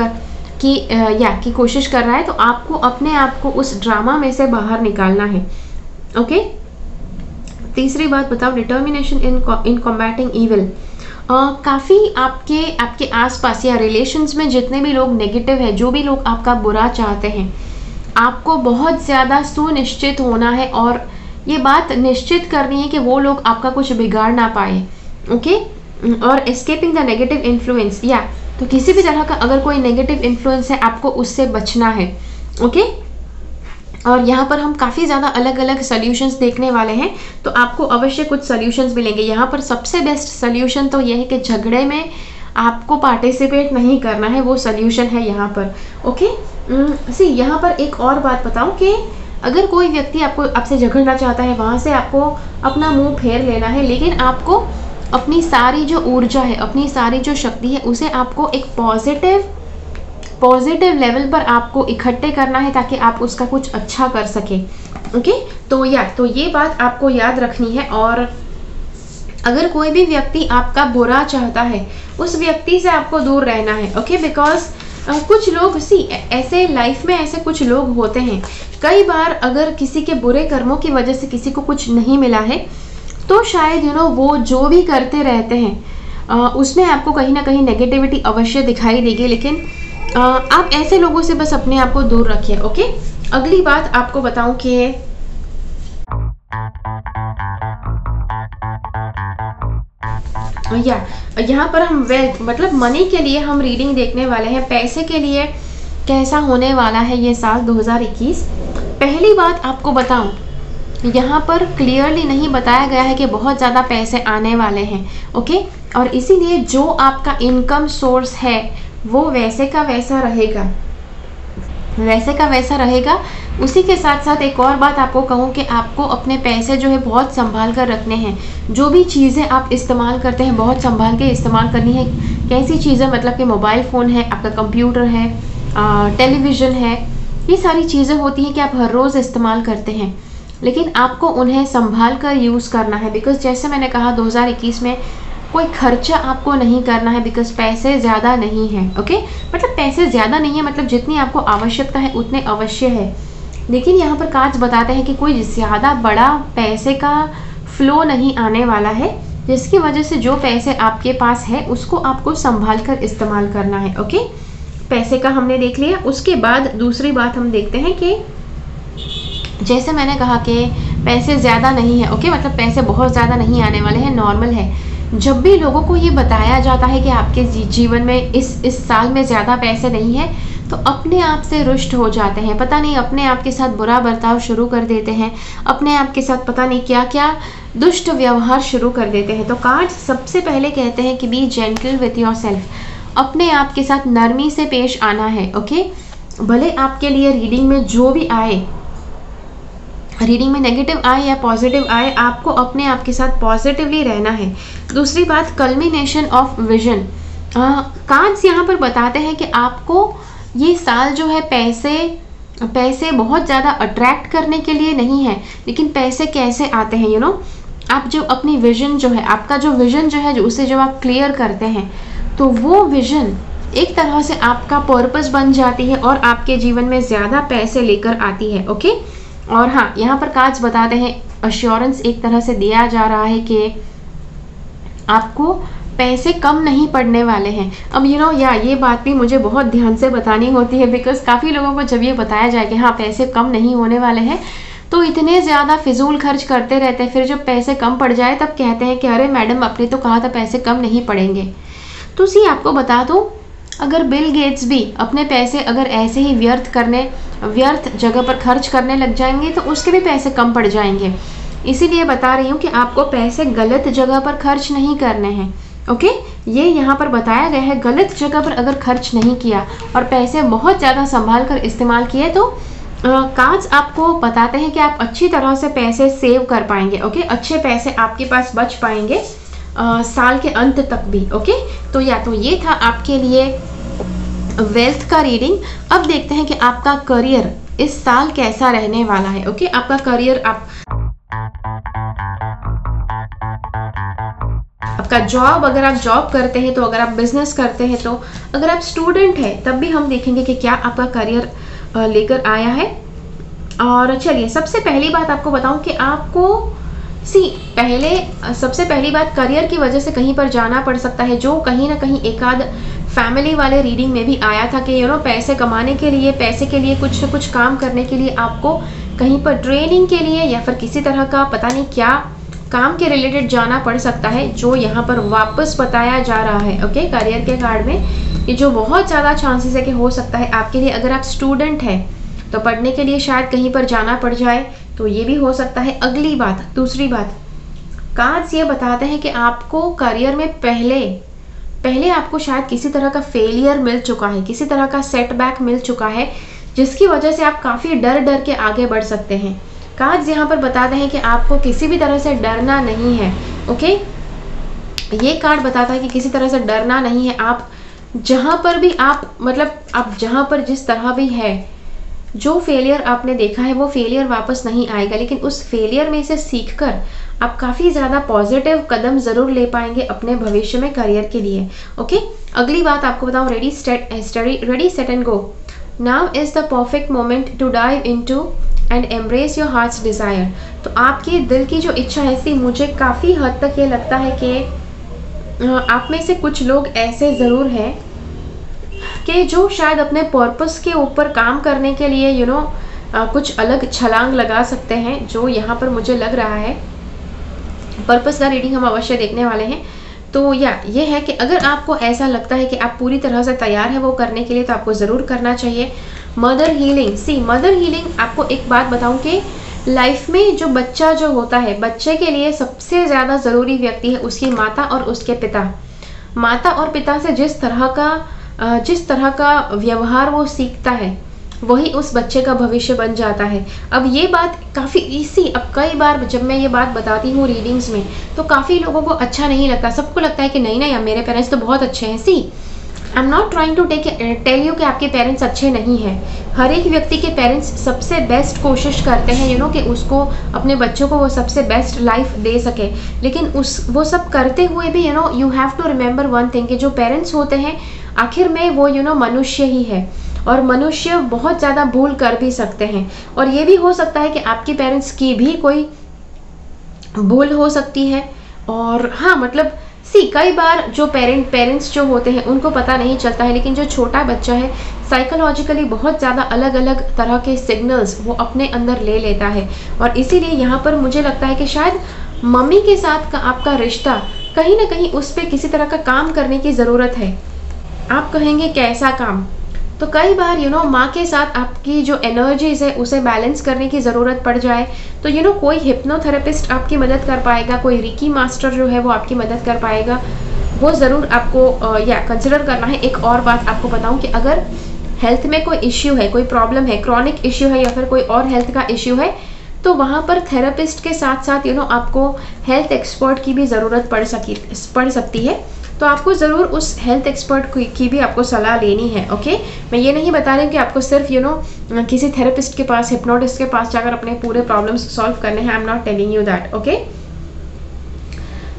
की कोशिश कर रहा है, तो आपको अपने आप को उस ड्रामा में से बाहर निकालना है, ओके। तीसरी बात बताओ, डिटर्मिनेशन इन कॉम्बैटिंग ईविल। काफ़ी आपके आसपास या रिलेशंस में जितने भी लोग नेगेटिव है, जो भी लोग आपका बुरा चाहते हैं, आपको बहुत ज़्यादा सुनिश्चित होना है और ये बात निश्चित करनी है कि वो लोग आपका कुछ बिगाड़ ना पाए, ओके। और एस्केपिंग द नेगेटिव इन्फ्लुएंस, तो किसी भी तरह का अगर कोई नेगेटिव इन्फ्लुएंस है आपको उससे बचना है, ओके। और यहाँ पर हम काफ़ी ज़्यादा अलग अलग सोल्यूशंस देखने वाले हैं, तो आपको अवश्य कुछ सोल्यूशंस मिलेंगे। यहाँ पर सबसे बेस्ट सोल्यूशन तो यह है कि झगड़े में आपको पार्टिसिपेट नहीं करना है, वो सोल्यूशन है यहाँ पर, ओके। यहाँ पर एक और बात बताऊँ कि अगर कोई व्यक्ति आपसे झगड़ना चाहता है, वहाँ से आपको अपना मुंह फेर लेना है, लेकिन आपको अपनी सारी जो ऊर्जा है, अपनी सारी जो शक्ति है, उसे आपको एक पॉजिटिव लेवल पर आपको इकट्ठे करना है ताकि आप उसका कुछ अच्छा कर सके, ओके। तो ये बात आपको याद रखनी है। और अगर कोई भी व्यक्ति आपका बुरा चाहता है, उस व्यक्ति से आपको दूर रहना है, ओके। बिकॉज कुछ लोग ऐसे लाइफ में ऐसे कुछ लोग होते हैं, कई बार अगर किसी के बुरे कर्मों की वजह से किसी को कुछ नहीं मिला है, तो शायद वो जो भी करते रहते हैं उसमें आपको कहीं ना कहीं नेगेटिविटी अवश्य दिखाई देगी। लेकिन आप ऐसे लोगों से बस अपने आप को दूर रखिए, ओके। अगली बात आपको बताऊं कि यहाँ पर हम वेल्थ मतलब मनी के लिए हम रीडिंग देखने वाले हैं। पैसे के लिए कैसा होने वाला है ये साल 2021। पहली बात आपको बताऊं, यहाँ पर क्लियरली नहीं बताया गया है कि बहुत ज़्यादा पैसे आने वाले हैं, ओके। और इसीलिए जो आपका इनकम सोर्स है वो वैसे का वैसा रहेगा। उसी के साथ साथ एक और बात आपको कहूँ कि आपको अपने पैसे जो है बहुत संभाल कर रखने हैं। जो भी चीज़ें आप इस्तेमाल करते हैं बहुत संभाल के इस्तेमाल करनी है। कैसी चीज़ें, मतलब कि मोबाइल फ़ोन है, आपका कंप्यूटर है, टेलीविज़न है, ये सारी चीज़ें होती हैं कि आप हर रोज़ इस्तेमाल करते हैं, लेकिन आपको उन्हें संभाल कर यूज़ करना है। बिकॉज जैसे मैंने कहा 2021 में कोई खर्चा आपको नहीं करना है, बिकॉज पैसे ज़्यादा नहीं है, ओके। मतलब पैसे ज़्यादा नहीं है, मतलब जितनी आपको आवश्यकता है उतने अवश्य है। लेकिन यहाँ पर कार्ड्स बताते हैं कि कोई ज़्यादा बड़ा पैसे का फ्लो नहीं आने वाला है, जिसकी वजह से जो पैसे आपके पास है उसको आपको संभाल कर इस्तेमाल करना है, ओके। पैसे का हमने देख लिया। उसके बाद दूसरी बात हम देखते हैं कि जैसे मैंने कहा कि पैसे ज़्यादा नहीं है, ओके, मतलब पैसे बहुत ज़्यादा नहीं आने वाले हैं, नॉर्मल है। जब भी लोगों को ये बताया जाता है कि आपके जीवन में इस साल में ज़्यादा पैसे नहीं है, तो अपने आप से रुष्ट हो जाते हैं, पता नहीं अपने आप के साथ बुरा बर्ताव शुरू कर देते हैं, अपने आप के साथ पता नहीं क्या क्या दुष्ट व्यवहार शुरू कर देते हैं। तो कार्ड्स सबसे पहले कहते हैं कि be gentle with yourself, अपने आप के साथ नरमी से पेश आना है, ओके। भले आपके लिए रीडिंग में जो भी आए, रीडिंग में नेगेटिव आए या पॉजिटिव आए, आपको अपने आप के साथ पॉजिटिवली रहना है। दूसरी बात, कल्मिनेशन ऑफ विजन। कार्ड्स यहाँ पर बताते हैं कि आपको ये साल जो है पैसे बहुत ज़्यादा अट्रैक्ट करने के लिए नहीं है, लेकिन पैसे कैसे आते हैं आप जो अपनी विजन जो है, आपका जो विजन जो है, जो उसे जब आप क्लियर करते हैं तो वो विजन एक तरह से आपका पर्पस बन जाती है और आपके जीवन में ज़्यादा पैसे लेकर आती है। ओके, और हाँ, यहाँ पर कार्ड्स बताते हैं अश्योरेंस एक तरह से दिया जा रहा है कि आपको पैसे कम नहीं पड़ने वाले हैं। अब ये बात भी मुझे बहुत ध्यान से बतानी होती है, बिकॉज काफ़ी लोगों को जब ये बताया जाए कि हाँ पैसे कम नहीं होने वाले हैं तो इतने ज़्यादा फिजूल खर्च करते रहते हैं, फिर जब पैसे कम पड़ जाए तब कहते हैं कि अरे मैडम आपने तो कहा था पैसे कम नहीं पड़ेंगे। तो सी आपको बता दूँ, अगर बिल गेट्स भी अपने पैसे अगर ऐसे ही व्यर्थ जगह पर खर्च करने लग जाएंगे तो उसके भी पैसे कम पड़ जाएंगे। इसीलिए बता रही हूँ कि आपको पैसे गलत जगह पर खर्च नहीं करने हैं। ओके, ये यहाँ पर बताया गया है, गलत जगह पर अगर खर्च नहीं किया और पैसे बहुत ज़्यादा संभाल कर इस्तेमाल किए तो कार्ड्स आपको बताते हैं कि आप अच्छी तरह से पैसे सेव कर पाएंगे। ओके, अच्छे पैसे आपके पास बच पाएंगे साल के अंत तक भी। ओके, तो ये था आपके लिए वेल्थ का रीडिंग। अब देखते हैं कि आपका करियर इस साल कैसा रहने वाला है। ओके, आपका करियर, आपका जॉब, अगर आप जॉब करते हैं तो, अगर आप बिजनेस करते हैं तो, अगर आप स्टूडेंट हैं तब भी हम देखेंगे कि क्या आपका करियर लेकर आया है। और चलिए सबसे पहली बात आपको बताऊं कि आपको सबसे पहली बात, करियर की वजह से कहीं पर जाना पड़ सकता है, जो कहीं ना कहीं एकाध फैमिली वाले रीडिंग में भी आया था कि पैसे कमाने के लिए, पैसे के लिए कुछ न कुछ काम करने के लिए आपको कहीं पर ट्रेनिंग के लिए या फिर किसी तरह का पता नहीं क्या काम के रिलेटेड जाना पड़ सकता है, जो यहाँ पर वापस बताया जा रहा है। ओके, करियर के कार्ड में ये जो बहुत ज़्यादा चांसेस है कि हो सकता है आपके लिए, अगर आप स्टूडेंट हैं तो पढ़ने के लिए शायद कहीं पर जाना पड़ जाए, तो ये भी हो सकता है। अगली बात, दूसरी बात, कार्ड्स ये बताते हैं कि आपको करियर में पहले आपको शायद किसी तरह का फेलियर मिल चुका है, किसी तरह का सेटबैक मिल चुका है, जिसकी वजह से आप काफ़ी डर के आगे बढ़ सकते हैं। कार्ड्स यहाँ पर बताते हैं कि आपको किसी भी तरह से डरना नहीं है। ओके, ये कार्ड बताता है कि किसी तरह से डरना नहीं है। आप जहाँ पर भी आप जहाँ पर जिस तरह भी है, जो फेलियर आपने देखा है वो फेलियर वापस नहीं आएगा, लेकिन उस फेलियर में से सीखकर आप काफ़ी ज़्यादा पॉजिटिव कदम ज़रूर ले पाएंगे अपने भविष्य में करियर के लिए। ओके, अगली बात आपको बताऊँ, ready set and go. Now is the perfect moment to dive into and embrace your heart's desire. तो आपके दिल की जो इच्छा है, इसलिए मुझे काफ़ी हद तक ये लगता है कि आप में से कुछ लोग ऐसे ज़रूर हैं कि जो शायद अपने पर्पस के ऊपर काम करने के लिए कुछ अलग छलांग लगा सकते हैं, जो यहाँ पर मुझे लग रहा है। पर्पस का रीडिंग हम अवश्य देखने वाले हैं। तो ये है कि अगर आपको ऐसा लगता है कि आप पूरी तरह से तैयार हैं वो करने के लिए, तो आपको ज़रूर करना चाहिए। मदर हीलिंग, मदर हीलिंग, आपको एक बात बताऊं कि लाइफ में जो बच्चा जो होता है, बच्चे के लिए सबसे ज़्यादा ज़रूरी व्यक्ति है उसकी माता और उसके पिता। माता और पिता से जिस तरह का व्यवहार वो सीखता है, वही उस बच्चे का भविष्य बन जाता है। अब ये बात काफ़ी अब कई बार जब मैं ये बात बताती हूँ रीडिंग्स में, तो काफ़ी लोगों को अच्छा नहीं लगता। सबको लगता है कि नहीं यार, मेरे पेरेंट्स तो बहुत अच्छे हैं। I am not trying to tell you कि आपके पेरेंट्स अच्छे नहीं हैं। हर एक व्यक्ति के पेरेंट्स सबसे बेस्ट कोशिश करते हैं कि उसको, अपने बच्चों को वो सबसे बेस्ट लाइफ दे सके। लेकिन वो सब करते हुए भी you have to remember one thing, कि जो पेरेंट्स होते हैं आखिर में वो मनुष्य ही है, और मनुष्य बहुत ज़्यादा भूल कर भी सकते हैं। और ये भी हो सकता है कि आपके पेरेंट्स की भी कोई भूल हो सकती है। और हाँ, कई बार जो पेरेंट्स जो होते हैं उनको पता नहीं चलता है, लेकिन जो छोटा बच्चा है साइकोलॉजिकली बहुत ज़्यादा अलग अलग तरह के सिग्नल्स वो अपने अंदर ले लेता है। और इसीलिए यहाँ पर मुझे लगता है कि शायद मम्मी के साथ का आपका रिश्ता कहीं ना कहीं उस पर किसी तरह का काम करने की ज़रूरत है। आप कहेंगे कैसा काम? तो कई बार माँ के साथ आपकी जो एनर्जीज है उसे बैलेंस करने की ज़रूरत पड़ जाए, तो कोई हिप्नोथेरेपिस्ट आपकी मदद कर पाएगा, कोई रिकी मास्टर जो है वो आपकी मदद कर पाएगा, वो ज़रूर आपको कंसिडर करना है। एक और बात आपको बताऊं कि अगर हेल्थ में कोई इश्यू है, कोई प्रॉब्लम है, क्रॉनिक इश्यू है या फिर कोई और हेल्थ का इश्यू है, तो वहाँ पर थेरेपिस्ट के साथ साथ आपको हेल्थ एक्सपर्ट की भी ज़रूरत पड़ सकती है। तो आपको ज़रूर उस हेल्थ एक्सपर्ट की भी आपको सलाह लेनी है। ओके, मैं ये नहीं बता रही हूँ कि आपको सिर्फ किसी थेरेपिस्ट के पास, हिप्नोटिस्ट के पास जाकर अपने पूरे प्रॉब्लम्स सॉल्व करने हैं। I am not telling you that. Okay,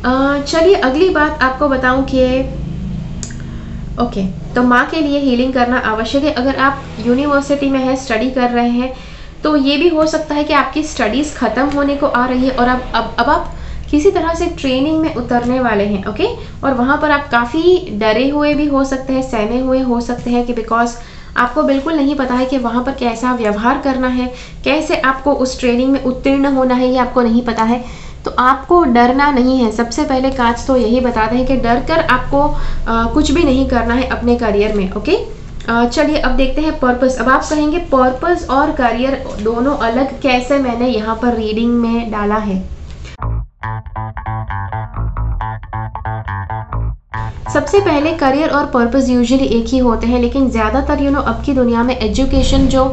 चलिए अगली बात आपको बताऊं कि ओके, तो माँ के लिए हीलिंग करना आवश्यक है। अगर आप यूनिवर्सिटी में है, स्टडी कर रहे हैं, तो ये भी हो सकता है कि आपकी स्टडीज़ ख़त्म होने को आ रही है और अब आप किसी तरह से ट्रेनिंग में उतरने वाले हैं। ओके, और वहाँ पर आप काफ़ी डरे हुए भी हो सकते हैं, सहमे हुए हो सकते हैं कि बिकॉज आपको बिल्कुल नहीं पता है कि वहाँ पर कैसा व्यवहार करना है, कैसे आपको उस ट्रेनिंग में उत्तीर्ण होना है, ये आपको नहीं पता है। तो आपको डरना नहीं है। सबसे पहले कांच तो यही बताते हैं कि डर कर आपको कुछ भी नहीं करना है अपने करियर में। ओके, चलिए अब देखते हैं पर्पस। अब आप कहेंगे पर्पस और करियर दोनों अलग कैसे, मैंने यहाँ पर रीडिंग में डाला है। सबसे पहले करियर और पर्पस यूजुअली एक ही होते हैं, लेकिन ज़्यादातर अब की दुनिया में एजुकेशन जो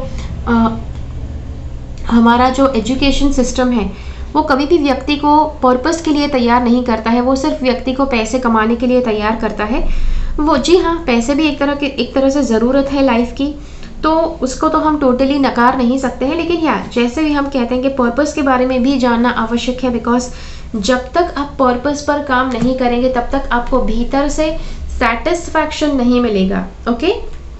हमारा जो एजुकेशन सिस्टम है वो कभी भी व्यक्ति को पर्पस के लिए तैयार नहीं करता है, वो सिर्फ व्यक्ति को पैसे कमाने के लिए तैयार करता है। वो जी हाँ, पैसे भी एक तरह से ज़रूरत है लाइफ की, तो उसको तो हम टोटली नकार नहीं सकते हैं, लेकिन यार जैसे भी हम कहते हैं कि पर्पस के बारे में भी जानना आवश्यक है, बिकॉज जब तक आप पर्पस पर काम नहीं करेंगे तब तक आपको भीतर से सेटिस्फैक्शन नहीं मिलेगा। ओके,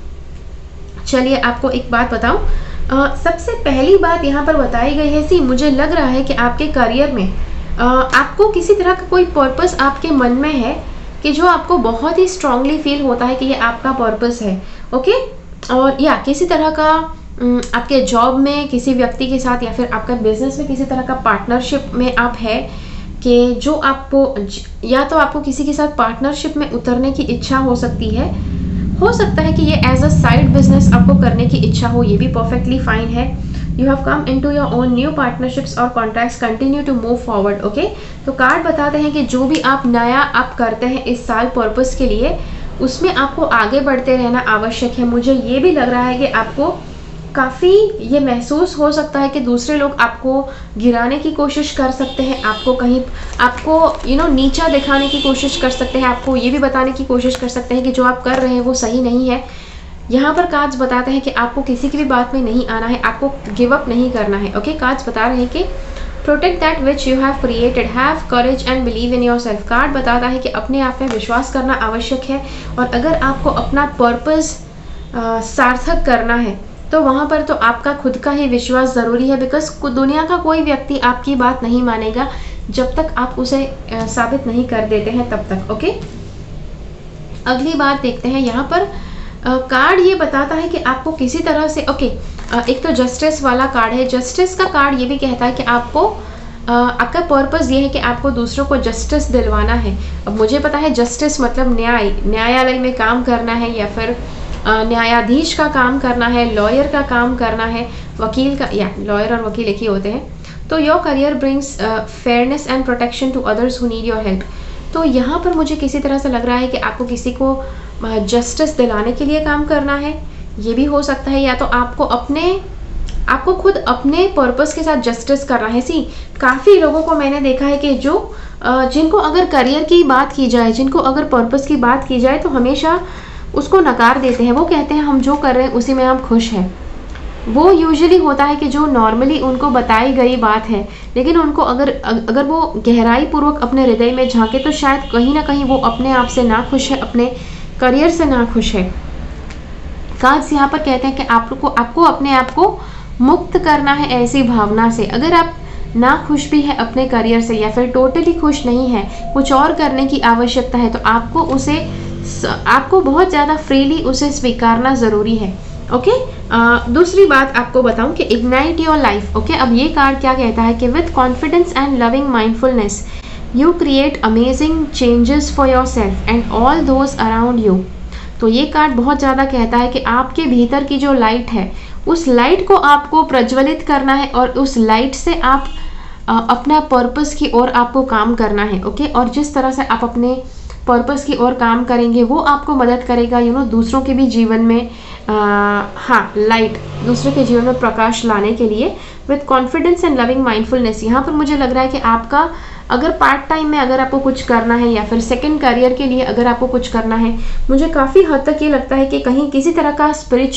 चलिए आपको एक बात बताऊं। सबसे पहली बात यहाँ पर बताई गई है, मुझे लग रहा है कि आपके करियर में आपको किसी तरह का कोई पर्पस आपके मन में है कि जो आपको बहुत ही स्ट्रांगली फील होता है कि ये आपका पर्पस है। ओके, और या किसी तरह का आपके जॉब में किसी व्यक्ति के साथ या फिर आपका बिजनेस में किसी तरह का पार्टनरशिप में आप है कि जो आपको या तो आपको किसी के साथ पार्टनरशिप में उतरने की इच्छा हो सकती है, हो सकता है कि ये एज अ साइड बिजनेस आपको करने की इच्छा हो, ये भी परफेक्टली फाइन है। You have come into your own new partnerships और contracts, continue to move forward. Okay, तो कार्ड बताते हैं कि जो भी आप नया आप करते हैं इस साल पर्पस के लिए, उसमें आपको आगे बढ़ते रहना आवश्यक है। मुझे ये भी लग रहा है कि आपको काफ़ी ये महसूस हो सकता है कि दूसरे लोग आपको गिराने की कोशिश कर सकते हैं, आपको कहीं आपको नीचा दिखाने की कोशिश कर सकते हैं, आपको ये भी बताने की कोशिश कर सकते हैं कि जो आप कर रहे हैं वो सही नहीं है। यहाँ पर कार्ड्स बताते हैं कि आपको किसी की भी बात में नहीं आना है, आपको गिव अप नहीं करना है। ओके, कार्ड्स बता रहे हैं कि protect that which you have created, have courage and believe in yourself. Card बताता है कि अपने आप में विश्वास करना आवश्यक है, और अगर आपको अपना पर्पस सार्थक करना है तो वहाँ पर तो आपका खुद का ही विश्वास ज़रूरी है, बिकॉज दुनिया का कोई व्यक्ति आपकी बात नहीं मानेगा जब तक आप उसे साबित नहीं कर देते हैं तब तक। ओके, अगली बात देखते हैं। यहाँ पर कार्ड ये बताता है कि आपको किसी तरह से एक तो जस्टिस वाला कार्ड है। जस्टिस का कार्ड ये भी कहता है कि आपको आपका पर्पस ये है कि आपको दूसरों को जस्टिस दिलवाना है। अब मुझे पता है जस्टिस मतलब न्यायालय में काम करना है, या फिर न्यायाधीश का काम करना है, लॉयर का काम करना है, वकील का, या लॉयर और वकील एक ही होते हैं। तो your career brings fairness and protection to others who need your help. तो यहाँ पर मुझे किसी तरह से लग रहा है कि आपको किसी को जस्टिस दिलाने के लिए काम करना है, ये भी हो सकता है, या तो आपको खुद अपने पर्पस के साथ जस्टिस करना है। काफ़ी लोगों को मैंने देखा है कि जिनको अगर करियर की बात की जाए, जिनको अगर पर्पस की बात की जाए तो हमेशा उसको नकार देते हैं। वो कहते हैं हम जो कर रहे हैं उसी में हम खुश हैं। वो यूजुअली होता है कि जो नॉर्मली उनको बताई गई बात है, लेकिन उनको अगर वो गहराई पूर्वक अपने हृदय में झांके तो शायद कहीं ना कहीं वो अपने आप से ना खुश है, अपने करियर से ना खुश है। कार्ड्स यहाँ पर कहते हैं कि आपको अपने आप को मुक्त करना है ऐसी भावना से। अगर आप ना खुश भी है अपने करियर से या फिर टोटली खुश नहीं है, कुछ और करने की आवश्यकता है, तो आपको बहुत ज़्यादा फ्रीली उसे स्वीकारना ज़रूरी है। ओके, दूसरी बात आपको बताऊं कि इग्नाइट योर लाइफ। ओके, अब ये कार्ड क्या कहता है कि with confidence and loving mindfulness you create amazing changes for yourself and all those around you. तो ये कार्ड बहुत ज़्यादा कहता है कि आपके भीतर की जो लाइट है, उस लाइट को आपको प्रज्वलित करना है और उस लाइट से आप अपना पर्पस की ओर आपको काम करना है। ओके, और जिस तरह से आप अपने पर्पस की ओर काम करेंगे वो आपको मदद करेगा दूसरों के भी जीवन में लाइट, दूसरे के जीवन में प्रकाश लाने के लिए। With confidence and loving mindfulness, यहाँ पर मुझे लग रहा है कि आपका अगर पार्ट टाइम में अगर आपको कुछ करना है या फिर सेकंड करियर के लिए अगर आपको कुछ करना है, मुझे काफ़ी हद तक ये लगता है कि कहीं किसी तरह का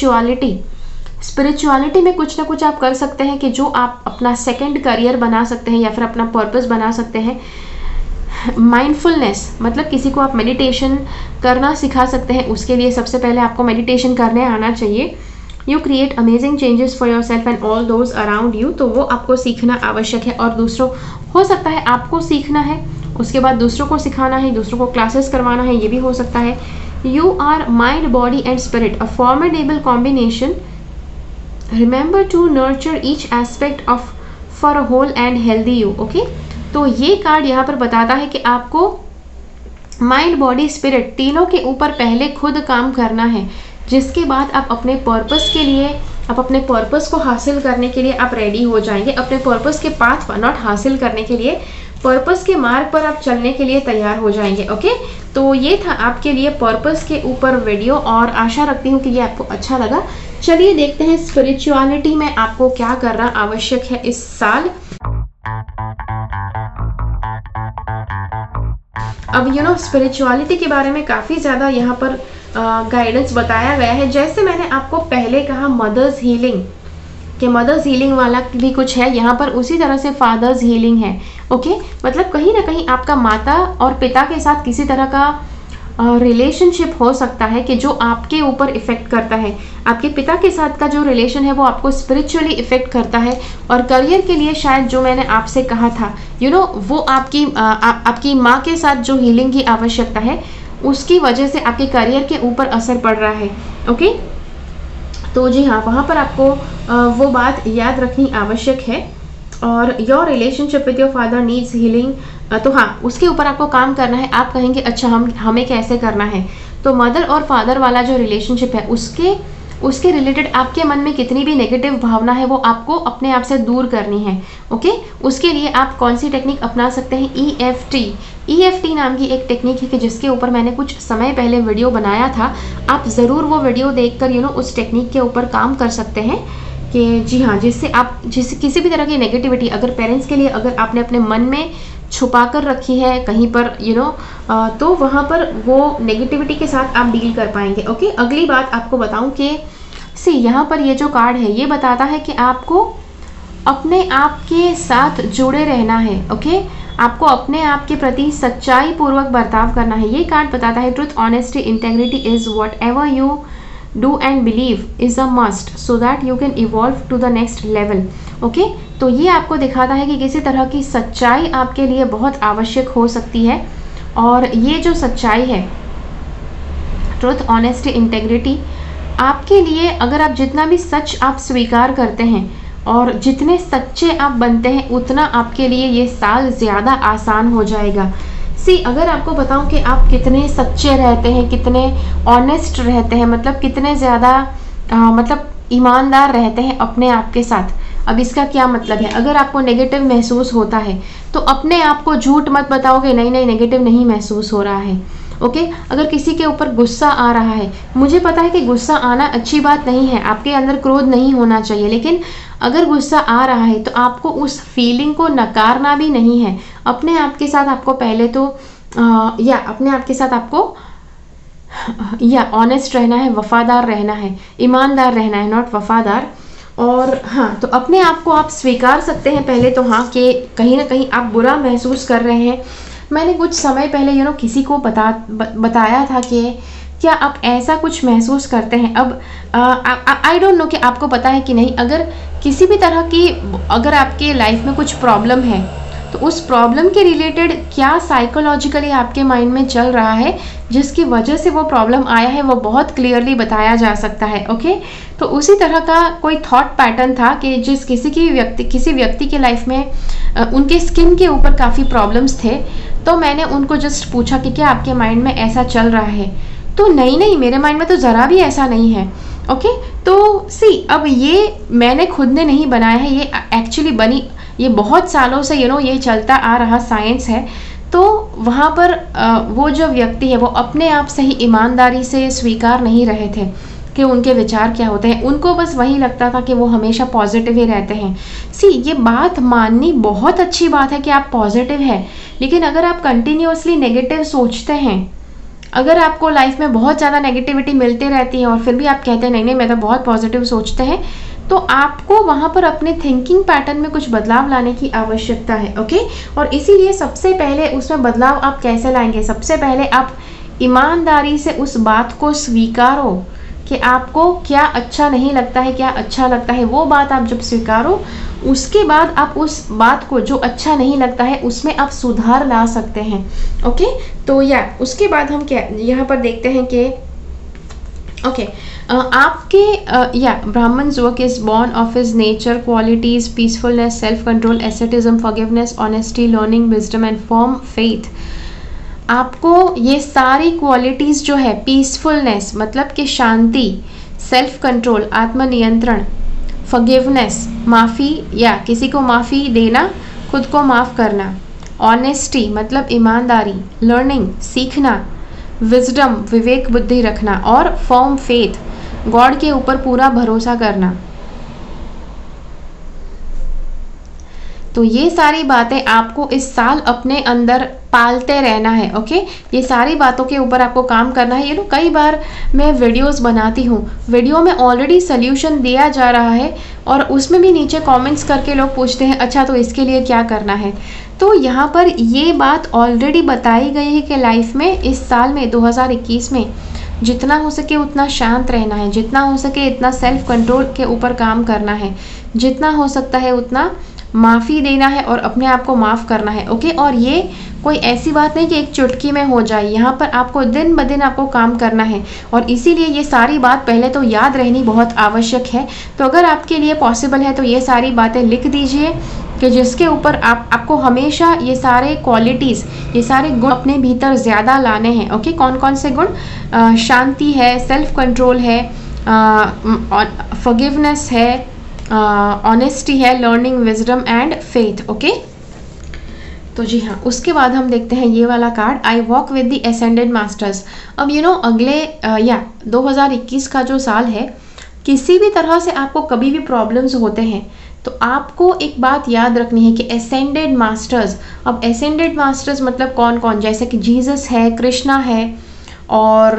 स्पिरिचुअलिटी में कुछ ना कुछ आप कर सकते हैं कि जो आप अपना सेकंड करियर बना सकते हैं या फिर अपना पर्पस बना सकते हैं। माइंडफुलनेस, मतलब किसी को आप मेडिटेशन करना सिखा सकते हैं, उसके लिए सबसे पहले आपको मेडिटेशन करने आना चाहिए। You create amazing changes for yourself and all those around you, तो वो आपको सीखना आवश्यक है। और दूसरों, हो सकता है आपको सीखना है, उसके बाद दूसरों को सिखाना है, दूसरों को क्लासेस करवाना है, ये भी हो सकता है। You are mind, body and spirit, a formidable combination. Remember to nurture each aspect of for a whole and healthy you. Okay, तो ये कार्ड यहाँ पर बताता है कि आपको माइंड, बॉडी, स्पिरिट तीनों के ऊपर पहले खुद काम करना है, जिसके बाद आप अपने पर्पस के लिए, आप अपने पर्पस को हासिल करने के लिए आप रेडी हो जाएंगे। अपने पर्पस के पाथ पर, नॉट हासिल करने के लिए, पर्पस के मार्ग पर आप चलने के लिए तैयार हो जाएंगे। ओके, तो ये था आपके लिए पर्पस के ऊपर वीडियो, और आशा रखती हूँ कि ये आपको अच्छा लगा। चलिए देखते हैं स्पिरिचुअलिटी में आपको क्या करना आवश्यक है इस साल। अब स्पिरिचुअलिटी के बारे में काफ़ी ज़्यादा यहाँ पर गाइडेंस बताया गया है। जैसे मैंने आपको पहले कहा मदर्स हीलिंग, कि मदर्स हीलिंग वाला भी कुछ है यहाँ पर, उसी तरह से फादर्स हीलिंग है। ओके, मतलब कहीं ना कहीं आपका माता और पिता के साथ किसी तरह का रिलेशनशिप हो सकता है कि जो आपके ऊपर इफेक्ट करता है। आपके पिता के साथ का जो रिलेशन है वो आपको स्पिरिचुअली इफेक्ट करता है। और करियर के लिए शायद जो मैंने आपसे कहा था, वो आपकी माँ के साथ जो हीलिंग की आवश्यकता है, उसकी वजह से आपके करियर के ऊपर असर पड़ रहा है। ओके, तो जी हाँ, वहाँ पर आपको वो बात याद रखनी आवश्यक है। और your relationship with your father needs healing, तो हाँ, उसके ऊपर आपको काम करना है। आप कहेंगे अच्छा हमें कैसे करना है, तो मदर और फादर वाला जो रिलेशनशिप है उसके रिलेटेड आपके मन में कितनी भी नेगेटिव भावना है वो आपको अपने आप से दूर करनी है। ओके, उसके लिए आप कौन सी टेक्निक अपना सकते हैं? EFT नाम की एक टेक्निक है कि जिसके ऊपर मैंने कुछ समय पहले वीडियो बनाया था। आप ज़रूर वो वीडियो देखकर उस टेक्निक के ऊपर काम कर सकते हैं कि जी हाँ, जिससे आप किसी भी तरह की नेगेटिविटी, अगर पेरेंट्स के लिए अगर आपने अपने मन में छुपा कर रखी है कहीं पर तो वहाँ पर वो नेगेटिविटी के साथ आप डील कर पाएंगे। ओके, अगली बात आपको बताऊं कि यहाँ पर ये जो कार्ड है ये बताता है कि आपको अपने आप के साथ जुड़े रहना है। ओके, आपको अपने आप के प्रति सच्चाई पूर्वक बर्ताव करना है। ये कार्ड बताता है truth, honesty, integrity is whatever you do and believe is a must so that you can evolve to the next level. Okay, तो ये आपको दिखाता है कि किसी तरह की सच्चाई आपके लिए बहुत आवश्यक हो सकती है। और ये जो सच्चाई है, ट्रुथ, ऑनेस्टी, इंटेग्रिटी, आपके लिए अगर आप जितना भी सच आप स्वीकार करते हैं और जितने सच्चे आप बनते हैं, उतना आपके लिए ये साल ज़्यादा आसान हो जाएगा। अगर आपको बताऊं कि आप कितने सच्चे रहते हैं, कितने ऑनेस्ट रहते हैं, मतलब कितने ज़्यादा मतलब ईमानदार रहते हैं अपने आप के साथ। अब इसका क्या मतलब है? अगर आपको नेगेटिव महसूस होता है तो अपने आप को झूठ मत बताओगे, नहीं नेगेटिव नहीं महसूस हो रहा है। ओके, अगर किसी के ऊपर गुस्सा आ रहा है, मुझे पता है कि गुस्सा आना अच्छी बात नहीं है, आपके अंदर क्रोध नहीं होना चाहिए, लेकिन अगर गुस्सा आ रहा है तो आपको उस फीलिंग को नकारना भी नहीं है। अपने आप के साथ आपको पहले तो अपने आप के साथ आपको ऑनेस्ट रहना है, वफादार रहना है, ईमानदार रहना है, नॉट वफादार। और हाँ, तो अपने आप को आप स्वीकार सकते हैं पहले तो हाँ, कि कहीं ना कहीं आप बुरा महसूस कर रहे हैं। मैंने कुछ समय पहले किसी को बताया था कि क्या आप ऐसा कुछ महसूस करते हैं। अब आई डोंट नो कि आपको पता है कि नहीं, अगर किसी भी तरह की अगर आपके लाइफ में कुछ प्रॉब्लम है तो उस प्रॉब्लम के रिलेटेड क्या साइकोलॉजिकली आपके माइंड में चल रहा है जिसकी वजह से वो प्रॉब्लम आया है, वो बहुत क्लियरली बताया जा सकता है। ओके, तो उसी तरह का कोई थॉट पैटर्न था कि किसी व्यक्ति के लाइफ में उनके स्किन के ऊपर काफ़ी प्रॉब्लम्स थे, तो मैंने उनको जस्ट पूछा कि क्या आपके माइंड में ऐसा चल रहा है, तो नहीं मेरे माइंड में तो ज़रा भी ऐसा नहीं है। ओके, तो अब ये मैंने खुद ने नहीं बनाया है, ये एक्चुअली ये बहुत सालों से ये चलता आ रहा साइंस है। तो वहाँ पर वो जो व्यक्ति है वो अपने आप से ही ईमानदारी से स्वीकार नहीं रहे थे कि उनके विचार क्या होते हैं। उनको बस वही लगता था कि वो हमेशा पॉजिटिव ही रहते हैं। ये बात माननी बहुत अच्छी बात है कि आप पॉजिटिव हैं, लेकिन अगर आप कंटिन्यूअसली नेगेटिव सोचते हैं, अगर आपको लाइफ में बहुत ज़्यादा नेगेटिविटी मिलती रहती है और फिर भी आप कहते हैं नहीं मैं तो बहुत पॉजिटिव सोचते हैं, तो आपको वहाँ पर अपने थिंकिंग पैटर्न में कुछ बदलाव लाने की आवश्यकता है। ओके, और इसीलिए सबसे पहले उसमें बदलाव आप कैसे लाएंगे? सबसे पहले आप ईमानदारी से उस बात को स्वीकारो कि आपको क्या अच्छा नहीं लगता है, क्या अच्छा लगता है। वो बात आप जब स्वीकारो, उसके बाद आप उस बात को जो अच्छा नहीं लगता है उसमें आप सुधार ला सकते हैं। ओके, तो या उसके बाद हम क्या यहाँ पर देखते हैं कि ओके, आपके या Brahmin's work is born of his nature qualities peacefulness, self control, asceticism, forgiveness, honesty, learning, wisdom and firm faith. आपको ये सारी क्वालिटीज़ जो है, पीसफुलनेस मतलब कि शांति, सेल्फ कंट्रोल आत्मनियंत्रण, फॉरगिवनेस माफ़ी या किसी को माफ़ी देना, खुद को माफ़ करना, ऑनेस्टी मतलब ईमानदारी, लर्निंग सीखना, विजडम विवेक बुद्धि रखना, और फर्म फेथ गॉड के ऊपर पूरा भरोसा करना। तो ये सारी बातें आपको इस साल अपने अंदर पालते रहना है। ओके, ये सारी बातों के ऊपर आपको काम करना है। कई बार मैं वीडियोस बनाती हूँ, वीडियो में ऑलरेडी सोल्यूशन दिया जा रहा है और उसमें भी नीचे कमेंट्स करके लोग पूछते हैं अच्छा तो इसके लिए क्या करना है। तो यहाँ पर ये बात ऑलरेडी बताई गई है कि लाइफ में इस साल में 2021 में जितना हो सके उतना शांत रहना है, जितना हो सके इतना सेल्फ कंट्रोल के ऊपर काम करना है, जितना हो सकता है उतना माफ़ी देना है और अपने आप को माफ़ करना है। ओके, और ये कोई ऐसी बात नहीं कि एक चुटकी में हो जाए, यहाँ पर आपको दिन ब दिन आपको काम करना है और इसीलिए ये सारी बात पहले तो याद रहनी बहुत आवश्यक है। तो अगर आपके लिए पॉसिबल है तो ये सारी बातें लिख दीजिए कि जिसके ऊपर आपको हमेशा ये सारे क्वालिटीज़, ये सारे गुण अपने भीतर ज़्यादा लाने हैं। ओके, कौन कौन से गुण? शांति है, सेल्फ कंट्रोल है, फॉरगिवनेस है, ऑनेस्टी है, learning, wisdom and faith. Okay, तो जी हाँ, उसके बाद हम देखते हैं ये वाला card, I walk with the ascended masters. अब अगले 2021 का जो साल है, किसी भी तरह से आपको कभी भी प्रॉब्लम्स होते हैं तो आपको एक बात याद रखनी है कि असेंडेड मास्टर्स। अब असेंडेड मास्टर्स मतलब कौन कौन? जैसे कि जीसस है, कृष्णा है और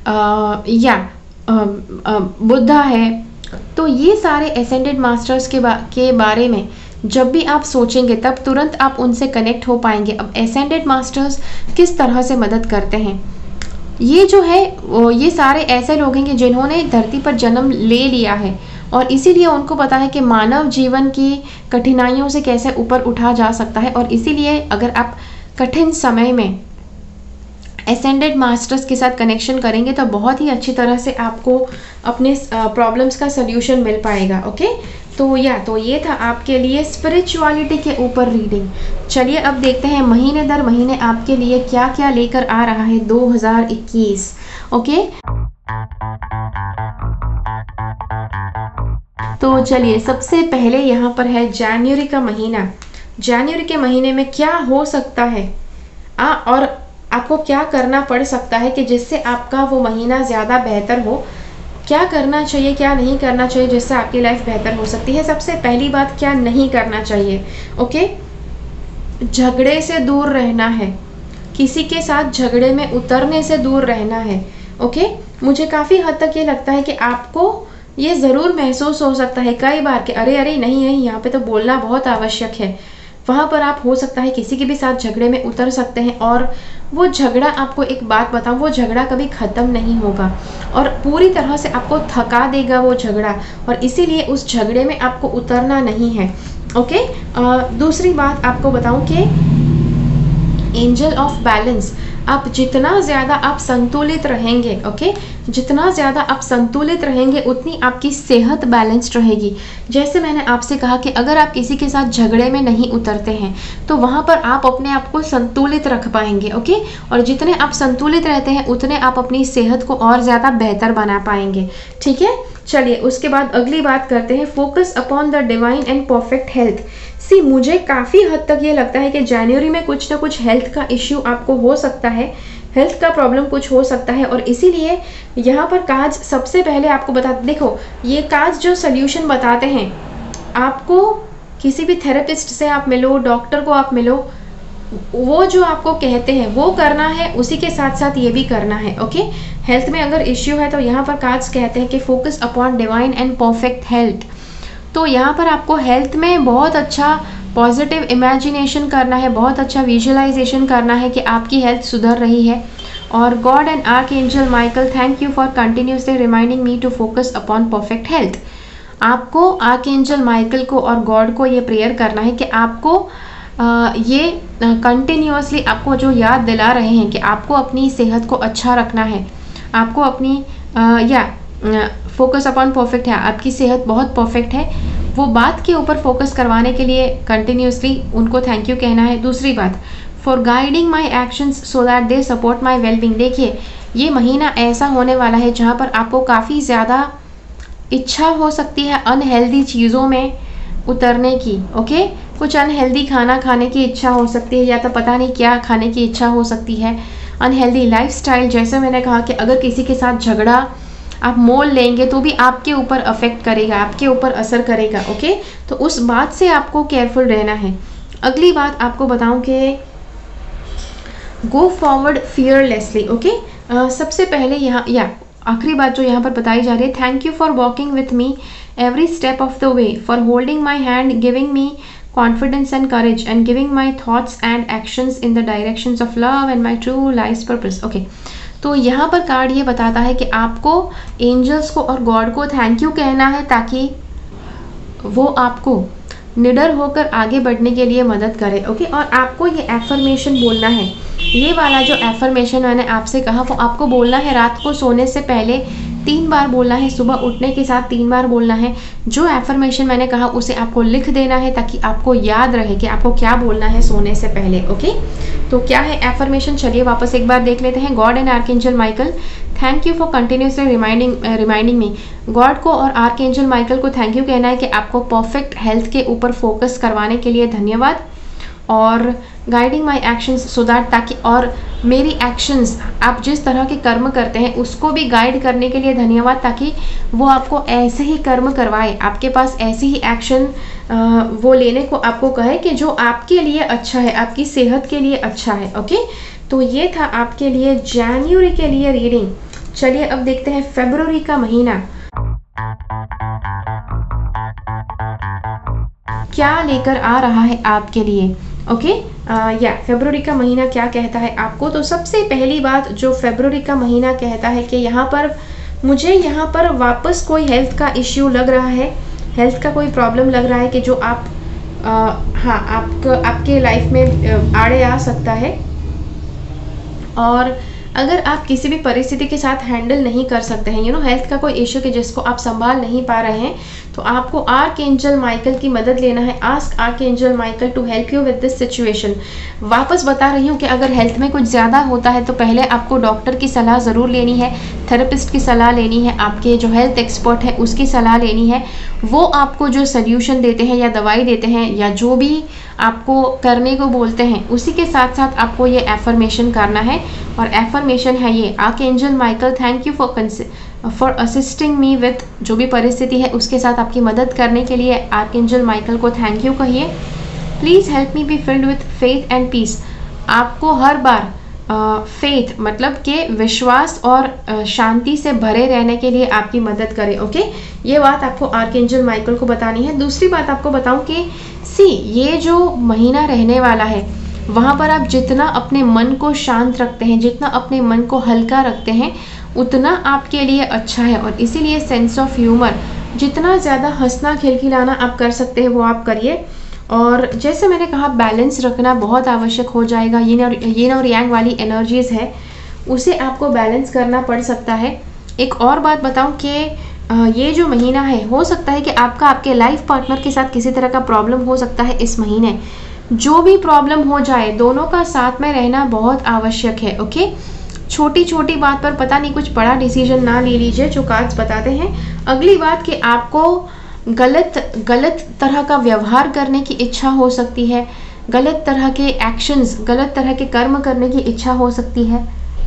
बुद्धा है। तो ये सारे असेंडेड मास्टर्स के बारे में जब भी आप सोचेंगे तब तुरंत आप उनसे कनेक्ट हो पाएंगे। अब असेंडेड मास्टर्स किस तरह से मदद करते हैं? ये जो है ये सारे ऐसे लोग हैं कि जिन्होंने धरती पर जन्म ले लिया है और इसीलिए उनको पता है कि मानव जीवन की कठिनाइयों से कैसे ऊपर उठा जा सकता है। और इसीलिए अगर आप कठिन समय में असेंडेड मास्टर्स के साथ कनेक्शन करेंगे तो बहुत ही अच्छी तरह से आपको अपने प्रॉब्लम्स का सल्यूशन मिल पाएगा। ओके, तो ये था आपके लिए स्पिरिचुअलिटी के ऊपर रीडिंग। चलिए अब देखते हैं महीने दर महीने आपके लिए क्या क्या लेकर आ रहा है 2021। ओके, तो चलिए सबसे पहले यहाँ पर है जनवरी का महीना। जनवरी के महीने में क्या हो सकता है और आपको क्या करना पड़ सकता है कि जिससे आपका वो महीना ज़्यादा बेहतर हो। क्या करना चाहिए, क्या नहीं करना चाहिए जिससे आपकी लाइफ बेहतर हो सकती है। सबसे पहली बात, क्या नहीं करना चाहिए? ओके, झगड़े से दूर रहना है, किसी के साथ झगड़े में उतरने से दूर रहना है। ओके, मुझे काफ़ी हद तक ये लगता है कि आपको ये ज़रूर महसूस हो सकता है कई बार कि अरे नहीं यहाँ पे तो बोलना बहुत आवश्यक है। वहाँ पर आप हो सकता है किसी के भी साथ झगड़े में उतर सकते हैं और वो झगड़ा, आपको एक बात बताऊँ, वो झगड़ा कभी ख़त्म नहीं होगा और पूरी तरह से आपको थका देगा वो झगड़ा, और इसीलिए उस झगड़े में आपको उतरना नहीं है। ओके, दूसरी बात आपको बताऊँ कि एंजल ऑफ बैलेंस, आप जितना ज़्यादा आप संतुलित रहेंगे, ओके, जितना ज़्यादा आप संतुलित रहेंगे उतनी आपकी सेहत बैलेंस्ड रहेगी। जैसे मैंने आपसे कहा कि अगर आप किसी के साथ झगड़े में नहीं उतरते हैं तो वहाँ पर आप अपने आप को संतुलित रख पाएंगे। ओके, और जितने आप संतुलित रहते हैं उतने आप अपनी सेहत को और ज़्यादा बेहतर बना पाएंगे। ठीक है, चलिए उसके बाद अगली बात करते हैं, focus upon the divine and perfect health. See, मुझे काफ़ी हद तक ये लगता है कि जनवरी में कुछ ना कुछ हेल्थ का इश्यू आपको हो सकता है, हेल्थ का प्रॉब्लम कुछ हो सकता है, और इसीलिए यहाँ पर काज सबसे पहले आपको देखो ये काज जो सल्यूशन बताते हैं, आपको किसी भी थेरेपिस्ट से आप मिलो, डॉक्टर को आप मिलो, वो जो आपको कहते हैं वो करना है, उसी के साथ साथ ये भी करना है। ओके, हेल्थ में अगर इश्यू है तो यहाँ पर काज कहते हैं कि focus upon divine and perfect health. तो यहाँ पर आपको हेल्थ में बहुत अच्छा पॉजिटिव इमेजिनेशन करना है, बहुत अच्छा विजुअलाइजेशन करना है कि आपकी हेल्थ सुधर रही है। और God and archangel Michael, thank you for continuously reminding me to focus upon perfect health. आपको आर्कएंजल माइकल को और गॉड को ये प्रेयर करना है कि आपको ये कंटिन्यूसली आपको जो याद दिला रहे हैं कि आपको अपनी सेहत को अच्छा रखना है, आपको अपनी फोकस अपॉन परफेक्ट है, आपकी सेहत बहुत परफेक्ट है, वो बात के ऊपर फोकस करवाने के लिए कंटिन्यूसली उनको थैंक यू कहना है। दूसरी बात, for guiding my actions so that they support my wellbeing. देखिए ये महीना ऐसा होने वाला है जहाँ पर आपको काफ़ी ज़्यादा इच्छा हो सकती है अनहेल्दी चीज़ों में उतरने की। ओके, कुछ अनहेल्दी खाना खाने की इच्छा हो सकती है, या तो पता नहीं क्या खाने की इच्छा हो सकती है। अनहेल्दी लाइफस्टाइल, जैसे मैंने कहा कि अगर किसी के साथ झगड़ा आप मोल लेंगे तो भी आपके ऊपर अफेक्ट करेगा, आपके ऊपर असर करेगा। ओके, तो उस बात से आपको केयरफुल रहना है। अगली बात आपको बताऊं कि गो फॉरवर्ड फियरलेसली। ओके, सबसे पहले यहाँ आखिरी बात जो यहाँ पर बताई जा रही है, thank you for walking with me every step of the way, for holding my hand, giving me confidence and courage and giving my thoughts and actions in the directions of love and my true life's purpose। okay, तो यहाँ पर card ये बताता है कि आपको angels को और गॉड को थैंक यू कहना है ताकि वो आपको निडर होकर आगे बढ़ने के लिए मदद करे। ओके, और आपको ये एफर्मेशन बोलना है। ये वाला जो एफर्मेशन मैंने आपसे कहा वो आपको बोलना है रात को सोने से पहले 3 बार बोलना है, सुबह उठने के साथ 3 बार बोलना है। जो एफर्मेशन मैंने कहा उसे आपको लिख देना है ताकि आपको याद रहे कि आपको क्या बोलना है सोने से पहले। ओके, तो क्या है एफर्मेशन, चलिए वापस एक बार देख लेते हैं। God and archangel Michael, thank you for continuously reminding me. God को और आर्कएंजल माइकल को थैंक यू कहना है कि आपको परफेक्ट हेल्थ के ऊपर फोकस करवाने के लिए धन्यवाद। और guiding my actions so that, ताकि और मेरी एक्शंस, आप जिस तरह के कर्म करते हैं उसको भी गाइड करने के लिए धन्यवाद, ताकि वो आपको ऐसे ही कर्म करवाए, आपके पास ऐसे ही एक्शन वो लेने को आपको कहे कि जो आपके लिए अच्छा है, आपकी सेहत के लिए अच्छा है। ओके, तो ये था आपके लिए जनवरी के लिए रीडिंग। चलिए अब देखते हैं फरवरी का महीना क्या लेकर आ रहा है आपके लिए। ओके, फरवरी का महीना क्या कहता है आपको। तो सबसे पहली बात जो फरवरी का महीना कहता है कि मुझे यहाँ पर वापस कोई हेल्थ का इश्यू लग रहा है, हेल्थ का कोई प्रॉब्लम लग रहा है कि जो आपके लाइफ में आड़े आ सकता है। और अगर आप किसी भी परिस्थिति के साथ हैंडल नहीं कर सकते हैं, हेल्थ का कोई इश्यू कि जिसको आप संभाल नहीं पा रहे हैं, तो आपको आर्कएंजल माइकल की मदद लेना है। Ask archangel Michael to help you with this situation. वापस बता रही हूँ कि अगर हेल्थ में कुछ ज़्यादा होता है तो पहले आपको डॉक्टर की सलाह ज़रूर लेनी है, थेरेपिस्ट की सलाह लेनी है, आपके जो हेल्थ एक्सपर्ट है उसकी सलाह लेनी है। वो आपको जो सोल्यूशन देते हैं या दवाई देते हैं या जो भी आपको करने को बोलते हैं उसी के साथ साथ आपको ये एफर्मेशन करना है। और एफर्मेशन है ये, archangel Michael thank you for assisting me with, जो भी परिस्थिति है उसके साथ आपकी मदद करने के लिए आर्कएंजल माइकल को थैंक यू कहिए। Please help me be filled with faith and peace. आपको हर बार फेथ मतलब के विश्वास और शांति से भरे रहने के लिए आपकी मदद करे। ओके, ये बात आपको आर्कएंजल माइकल को बतानी है। दूसरी बात आपको बताऊं कि ये जो महीना रहने वाला है वहाँ पर आप जितना अपने मन को शांत रखते हैं, जितना अपने मन को हल्का रखते हैं, उतना आपके लिए अच्छा है। और इसीलिए सेंस ऑफ ह्यूमर, जितना ज़्यादा हंसना खिलखिलाना आप कर सकते हैं वो आप करिए। और जैसे मैंने कहा बैलेंस रखना बहुत आवश्यक हो जाएगा। यिन और यांग वाली एनर्जीज़ है उसे आपको बैलेंस करना पड़ सकता है। एक और बात बताऊं कि ये जो महीना है हो सकता है कि आपके लाइफ पार्टनर के साथ किसी तरह का प्रॉब्लम हो सकता है इस महीने। जो भी प्रॉब्लम हो जाए दोनों का साथ में रहना बहुत आवश्यक है। ओके, छोटी छोटी बात पर पता नहीं कुछ बड़ा डिसीजन ना ले लीजिए जो कार्ड्स बताते हैं। अगली बात कि आपको गलत तरह का व्यवहार करने की इच्छा हो सकती है, गलत तरह के एक्शंस, गलत तरह के कर्म करने की इच्छा हो सकती है।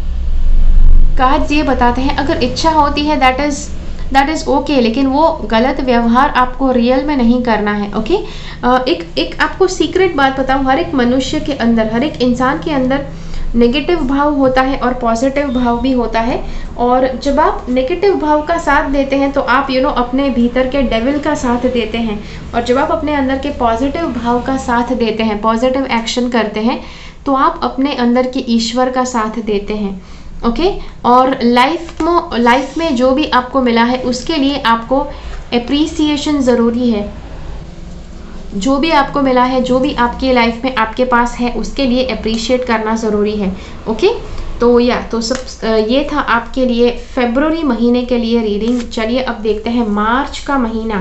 कार्ड्स ये बताते हैं अगर इच्छा होती है दैट इज़ ओके, लेकिन वो गलत व्यवहार आपको रियल में नहीं करना है। ओके, एक आपको सीक्रेट बात बताऊं, हर एक मनुष्य के अंदर, हर एक इंसान के अंदर नेगेटिव भाव होता है और पॉजिटिव भाव भी होता है। और जब आप नेगेटिव भाव का साथ देते हैं तो आप अपने भीतर के डेविल का साथ देते हैं, और जब आप अपने अंदर के पॉजिटिव भाव का साथ देते हैं, पॉजिटिव एक्शन करते हैं, तो आप अपने अंदर के ईश्वर का साथ देते हैं। ओके। और लाइफ में जो भी आपको मिला है उसके लिए आपको एप्रिसिएशन ज़रूरी है। जो भी आपको मिला है, जो भी आपकी लाइफ में आपके पास है, उसके लिए अप्रिशिएट करना ज़रूरी है। ओके। तो ये था आपके लिए फरवरी महीने के लिए रीडिंग। चलिए अब देखते हैं मार्च का महीना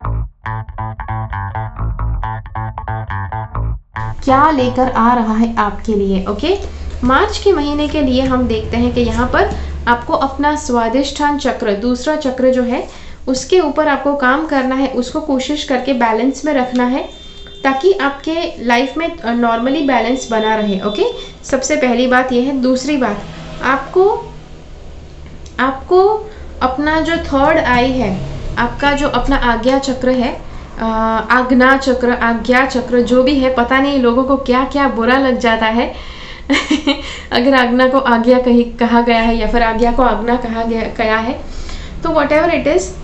क्या लेकर आ रहा है आपके लिए। ओके। मार्च के महीने के लिए हम देखते हैं कि यहाँ पर आपको अपना स्वादिष्ठान चक्र, दूसरा चक्र जो है उसके ऊपर आपको काम करना है, उसको कोशिश करके बैलेंस में रखना है ताकि आपके लाइफ में नॉर्मली बैलेंस बना रहे। ओके। सबसे पहली बात यह है। दूसरी बात, आपको अपना जो थर्ड आई है, आपका जो अपना आज्ञा चक्र है, आज्ञा चक्र जो भी है, पता नहीं लोगों को क्या क्या बुरा लग जाता है अगर आज्ञा को आज्ञा कहा गया है या फिर आज्ञा को आज्ञा कहा गया है, तो वट एवर इट इज़,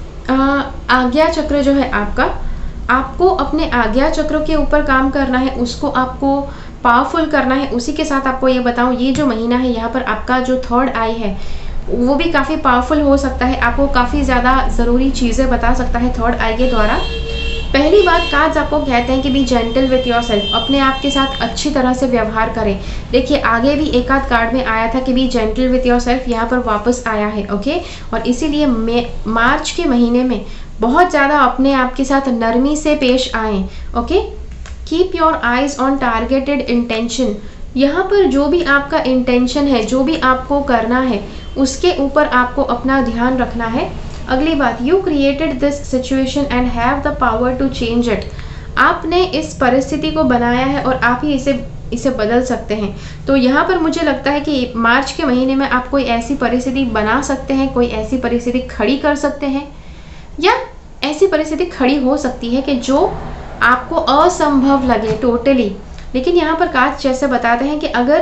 आज्ञा चक्र जो है आपको अपने आज्ञा चक्र के ऊपर काम करना है, उसको आपको पावरफुल करना है। उसी के साथ आपको ये बताऊं, ये जो महीना है यहाँ पर आपका जो थर्ड आई है वो भी काफ़ी पावरफुल हो सकता है, आपको काफ़ी ज़्यादा ज़रूरी चीज़ें बता सकता है थर्ड आई के द्वारा। पहली बात, कार्ड्स आपको कहते हैं कि be gentle with yourself, अपने आप के साथ अच्छी तरह से व्यवहार करें। देखिए आगे भी एक आध कार्ड में आया था कि be gentle with yourself, यहाँ पर वापस आया है। ओके। और इसीलिए मार्च के महीने में बहुत ज़्यादा अपने आप के साथ नरमी से पेश आएँ। Okay. Keep your eyes on targeted intention, यहाँ पर जो भी आपका इंटेंशन है, जो भी आपको करना है, उसके ऊपर आपको अपना ध्यान रखना है। अगली बात, you created this situation and have the power to change it, आपने इस परिस्थिति को बनाया है और आप ही इसे बदल सकते हैं। तो यहाँ पर मुझे लगता है कि मार्च के महीने में आप कोई ऐसी परिस्थिति बना सकते हैं, कोई ऐसी परिस्थिति खड़ी कर सकते हैं, या ऐसी परिस्थिति खड़ी हो सकती है कि जो आपको असंभव लगे टोटली। लेकिन यहाँ पर कार्ड्स जैसे बताते हैं कि अगर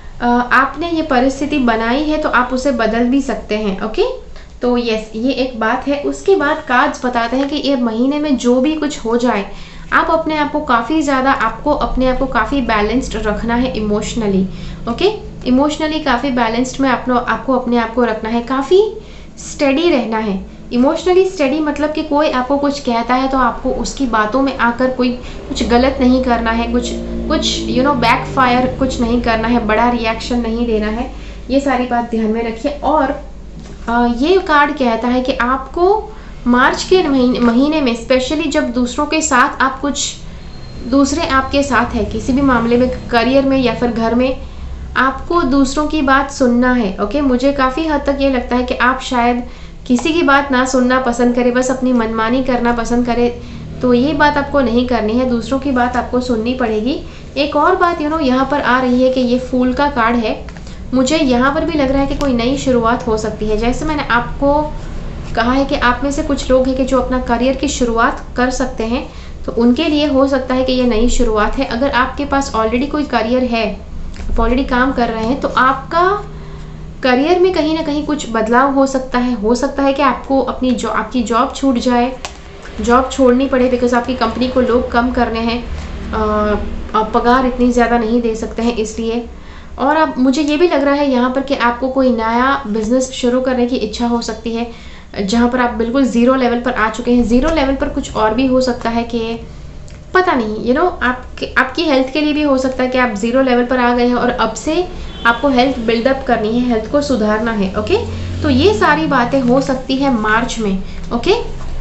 आपने ये परिस्थिति बनाई है तो आप उसे बदल भी सकते हैं। ओके। तो यस, ये एक बात है। उसके बाद कार्ड्स बताते हैं कि ये महीने में जो भी कुछ हो जाए, आप अपने आप को काफ़ी ज़्यादा, आपको अपने आप को काफ़ी बैलेंस्ड रखना है इमोशनली। ओके। इमोशनली काफ़ी बैलेंस्ड में आपको अपने आप को रखना है, काफ़ी स्टेडी रहना है। इमोशनली स्टडी मतलब कि कोई आपको कुछ कहता है तो आपको उसकी बातों में आकर कुछ गलत नहीं करना है, कुछ बैकफायर कुछ नहीं करना है, बड़ा रिएक्शन नहीं देना है। ये सारी बात ध्यान में रखिए। और ये कार्ड कहता है कि आपको मार्च के महीने में स्पेशली जब दूसरों के साथ आप दूसरे आपके साथ है किसी भी मामले में, करियर में या फिर घर में, आपको दूसरों की बात सुनना है। ओके। मुझे काफ़ी हद तक ये लगता है कि आप शायद किसी की बात ना सुनना पसंद करें, बस अपनी मनमानी करना पसंद करें, तो ये बात आपको नहीं करनी है, दूसरों की बात आपको सुननी पड़ेगी। एक और बात यहाँ पर आ रही है कि ये फूल का कार्ड है। मुझे यहाँ पर भी लग रहा है कि कोई नई शुरुआत हो सकती है। जैसे मैंने आपको कहा है कि आप में से कुछ लोग हैं कि जो अपना करियर की शुरुआत कर सकते हैं, तो उनके लिए हो सकता है कि ये नई शुरुआत है। अगर आपके पास ऑलरेडी कोई करियर है, आप ऑलरेडी काम कर रहे हैं, तो आपका करियर में कहीं ना कहीं कुछ बदलाव हो सकता है कि आपको आपकी जॉब छूट जाए, जॉब छोड़नी पड़े बिकॉज आपकी कंपनी को लोग कम करने हैं, पगार इतनी ज़्यादा नहीं दे सकते हैं इसलिए। और अब मुझे ये भी लग रहा है यहाँ पर कि आपको कोई नया बिजनेस शुरू करने की इच्छा हो सकती है, जहाँ पर आप बिल्कुल ज़ीरो लेवल पर आ चुके हैं। ज़ीरो लेवल पर कुछ और भी हो सकता है कि पता नहीं, आपकी हेल्थ के लिए भी हो सकता है कि आप ज़ीरो लेवल पर आ गए हैं और अब से आपको हेल्थ बिल्डअप करनी है, हेल्थ को सुधारना है। ओके। तो ये सारी बातें हो सकती है मार्च में। ओके।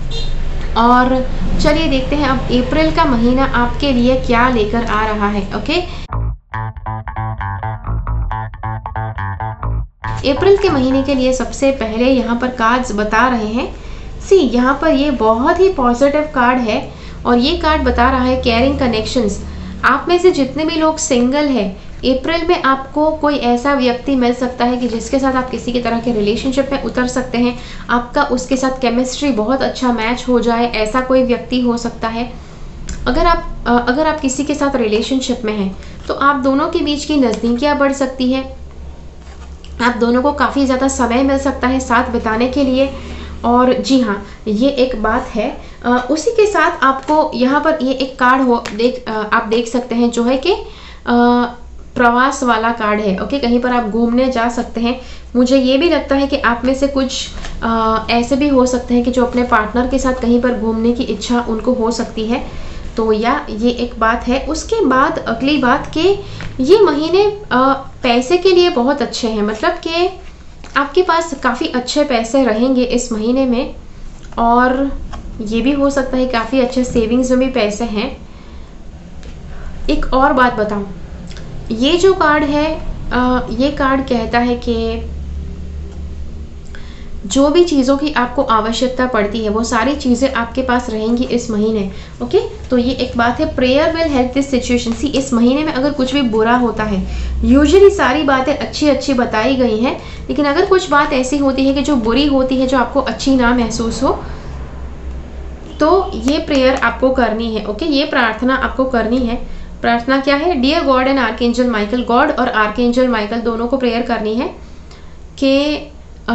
और चलिए देखते हैं अब अप्रैल का महीना आपके लिए क्या लेकर आ रहा है। ओके। अप्रैल के महीने के लिए सबसे पहले यहाँ पर कार्ड्स बता रहे हैं, यहाँ पर ये बहुत ही पॉजिटिव कार्ड है और ये कार्ड बता रहा है केयरिंग कनेक्शंस। आप में से जितने भी लोग सिंगल हैं, अप्रैल में आपको कोई ऐसा व्यक्ति मिल सकता है कि जिसके साथ आप किसी की तरह के रिलेशनशिप में उतर सकते हैं, आपका उसके साथ केमिस्ट्री बहुत अच्छा मैच हो जाए, ऐसा कोई व्यक्ति हो सकता है। अगर आप किसी के साथ रिलेशनशिप में हैं तो आप दोनों के बीच की नज़दीकियाँ बढ़ सकती है, आप दोनों को काफ़ी ज़्यादा समय मिल सकता है साथ बिताने के लिए। और जी हाँ, ये एक बात है। उसी के साथ आपको यहाँ पर ये एक कार्ड आप देख सकते हैं जो है कि प्रवास वाला कार्ड है। ओके, कहीं पर आप घूमने जा सकते हैं। मुझे ये भी लगता है कि आप में से कुछ ऐसे भी हो सकते हैं कि जो अपने पार्टनर के साथ कहीं पर घूमने की इच्छा उनको हो सकती है। तो या ये एक बात है। उसके बाद अगली बात कि ये महीने पैसे के लिए बहुत अच्छे हैं, मतलब कि आपके पास काफ़ी अच्छे पैसे रहेंगे इस महीने में। और ये भी हो सकता है काफ़ी अच्छे सेविंग्स में भी पैसे हैं। एक और बात बताऊं, ये जो कार्ड है ये कार्ड कहता है कि जो भी चीज़ों की आपको आवश्यकता पड़ती है वो सारी चीज़ें आपके पास रहेंगी इस महीने। ओके, तो ये एक बात है। Prayer will help this situation. See, इस महीने में अगर कुछ भी बुरा होता है, यूजुअली सारी बातें अच्छी अच्छी बताई गई हैं, लेकिन अगर कुछ बात ऐसी होती है कि जो बुरी होती है, जो आपको अच्छी ना महसूस हो, तो ये प्रेयर आपको करनी है। ओके, ये प्रार्थना आपको करनी है। प्रार्थना क्या है? Dear God and archangel Michael, God और आर्कएंजल माइकल दोनों को प्रेयर करनी है कि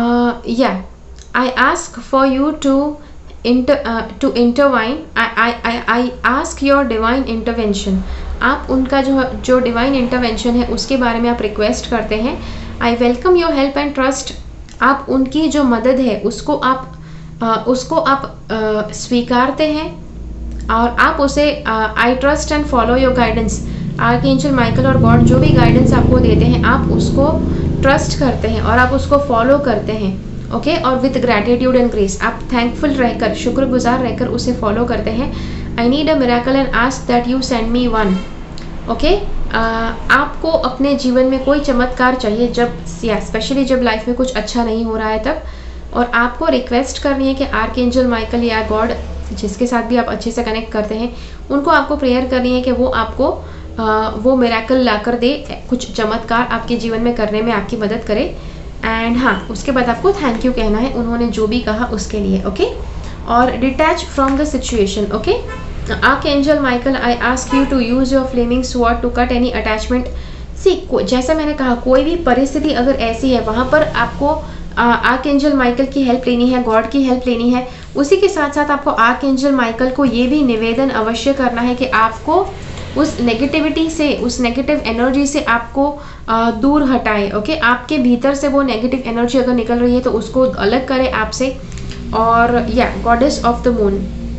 I ask for you to intervene. I ask your divine intervention. आप उनका जो डिवाइन इंटरवेंशन है उसके बारे में आप रिक्वेस्ट करते हैं। I welcome your help and trust. आप उनकी जो मदद है उसको आप स्वीकारते हैं और आप उसे I trust and follow your guidance. Archangel Michael और गॉड जो भी गाइडेंस आपको देते हैं आप उसको ट्रस्ट करते हैं और आप उसको फॉलो करते हैं। ओके, और विद ग्रैटिट्यूड एंड ग्रेस, आप थैंकफुल रहकर, शुक्रगुजार रहकर उसे फॉलो करते हैं। I need a miracle and ask that you send me one. Okay, आपको अपने जीवन में कोई चमत्कार चाहिए, जब स्पेशली जब लाइफ में कुछ अच्छा नहीं हो रहा है तब, और आपको रिक्वेस्ट करनी है कि आर्कएंजल माइकल या गॉड, जिसके साथ भी आप अच्छे से कनेक्ट करते हैं, उनको आपको प्रेयर करनी है कि वो आपको वो मिरेकल लाकर दे, कुछ चमत्कार आपके जीवन में करने में आपकी मदद करे। एंड हाँ, उसके बाद आपको थैंक यू कहना है उन्होंने जो भी कहा उसके लिए। ओके, और detach from the situation. Okay, archangel Michael, I ask you to use your flaming sword to cut any attachment. See, जैसा मैंने कहा, कोई भी परिस्थिति अगर ऐसी है वहाँ पर आपको आर्कएंजल माइकल की हेल्प लेनी है, गॉड की हेल्प लेनी है। उसी के साथ साथ आपको आर्कएंजल माइकल को ये भी निवेदन अवश्य करना है कि आपको उस नेगेटिविटी से, उस नेगेटिव एनर्जी से आपको दूर हटाए। ओके, आपके भीतर से वो नेगेटिव एनर्जी अगर निकल रही है तो उसको अलग करे आपसे। और या गॉडेस ऑफ द मून,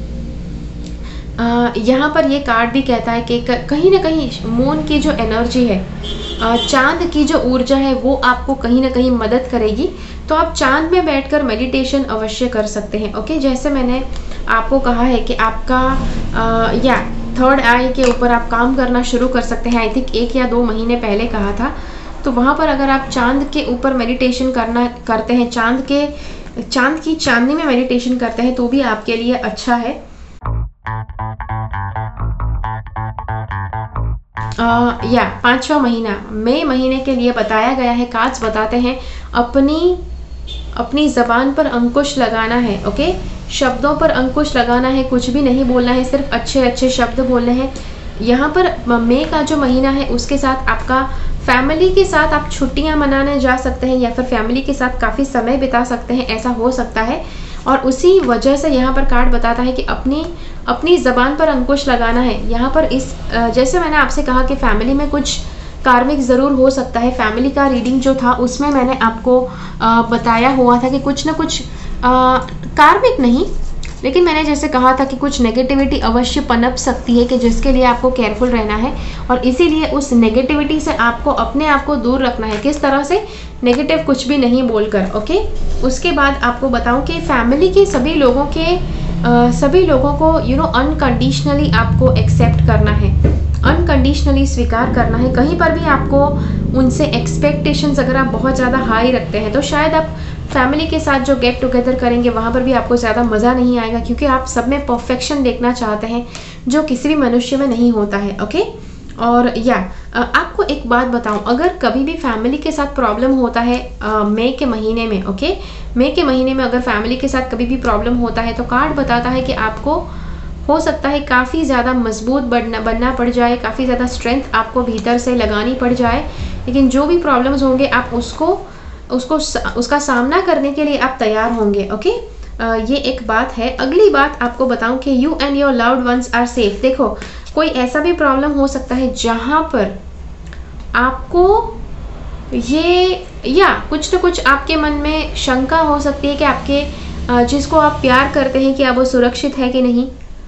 यहाँ पर ये कार्ड भी कहता है कि कहीं ना कहीं मून की जो एनर्जी है, चांद की जो ऊर्जा है, वो आपको कहीं ना कहीं मदद करेगी। तो आप चांद में बैठकर मेडिटेशन अवश्य कर सकते हैं। ओके, जैसे मैंने आपको कहा है कि आपका थर्ड आई के ऊपर आप काम करना शुरू कर सकते हैं। आई थिंक 1 या 2 महीने पहले कहा था। तो वहाँ पर अगर आप चांद के ऊपर मेडिटेशन करते हैं, चांद की चांदनी में मेडिटेशन करते हैं, तो भी आपके लिए अच्छा है। या 5वां महीना मई महीने के लिए बताया गया है। कार्ड्स बताते हैं अपनी जबान पर अंकुश लगाना है। ओके, शब्दों पर अंकुश लगाना है, कुछ भी नहीं बोलना है, सिर्फ अच्छे अच्छे शब्द बोलने हैं। यहाँ पर मई का जो महीना है उसके साथ आपका फैमिली के साथ आप छुट्टियाँ मनाने जा सकते हैं या फिर फैमिली के साथ काफ़ी समय बिता सकते हैं, ऐसा हो सकता है। और उसी वजह से यहाँ पर कार्ड बताता है कि अपनी ज़बान पर अंकुश लगाना है। यहाँ पर जैसे मैंने आपसे कहा कि फैमिली में कुछ कार्मिक ज़रूर हो सकता है। फैमिली का रीडिंग जो था उसमें मैंने आपको बताया हुआ था कि कुछ ना कुछ कार्मिक नहीं, लेकिन मैंने जैसे कहा था कि कुछ नेगेटिविटी अवश्य पनप सकती है, कि जिसके लिए आपको केयरफुल रहना है। और इसीलिए उस नेगेटिविटी से आपको अपने आप को दूर रखना है। किस तरह से? नेगेटिव कुछ भी नहीं बोलकर। ओके, उसके बाद आपको बताऊं कि फैमिली के सभी लोगों को अनकंडीशनली आपको एक्सेप्ट करना है, अनकंडीशनली स्वीकार करना है। कहीं पर भी आपको उनसे एक्सपेक्टेशंस अगर आप बहुत ज़्यादा हाई रखते हैं तो शायद आप फैमिली के साथ जो गेट टुगेदर करेंगे वहाँ पर भी आपको ज़्यादा मज़ा नहीं आएगा, क्योंकि आप सब में परफेक्शन देखना चाहते हैं जो किसी भी मनुष्य में नहीं होता है। ओके, और आपको एक बात बताऊं, अगर कभी भी फैमिली के साथ प्रॉब्लम होता है मई के महीने में, ओके, मई के महीने में अगर फैमिली के साथ कभी भी प्रॉब्लम होता है तो कार्ड बताता है कि आपको हो सकता है काफ़ी ज़्यादा मजबूत बनना पड़ जाए, काफ़ी ज़्यादा स्ट्रेंथ आपको भीतर से लगानी पड़ जाए, लेकिन जो भी प्रॉब्लम्स होंगे आप उसका सामना करने के लिए आप तैयार होंगे। ओके, ये एक बात है। अगली बात आपको बताऊं कि you and your loved ones are safe. देखो, कोई ऐसा भी प्रॉब्लम हो सकता है जहां पर आपको ये या कुछ न कुछ आपके मन में शंका हो सकती है कि आपके जिसको आप प्यार करते हैं कि अब वो सुरक्षित है कि नहीं।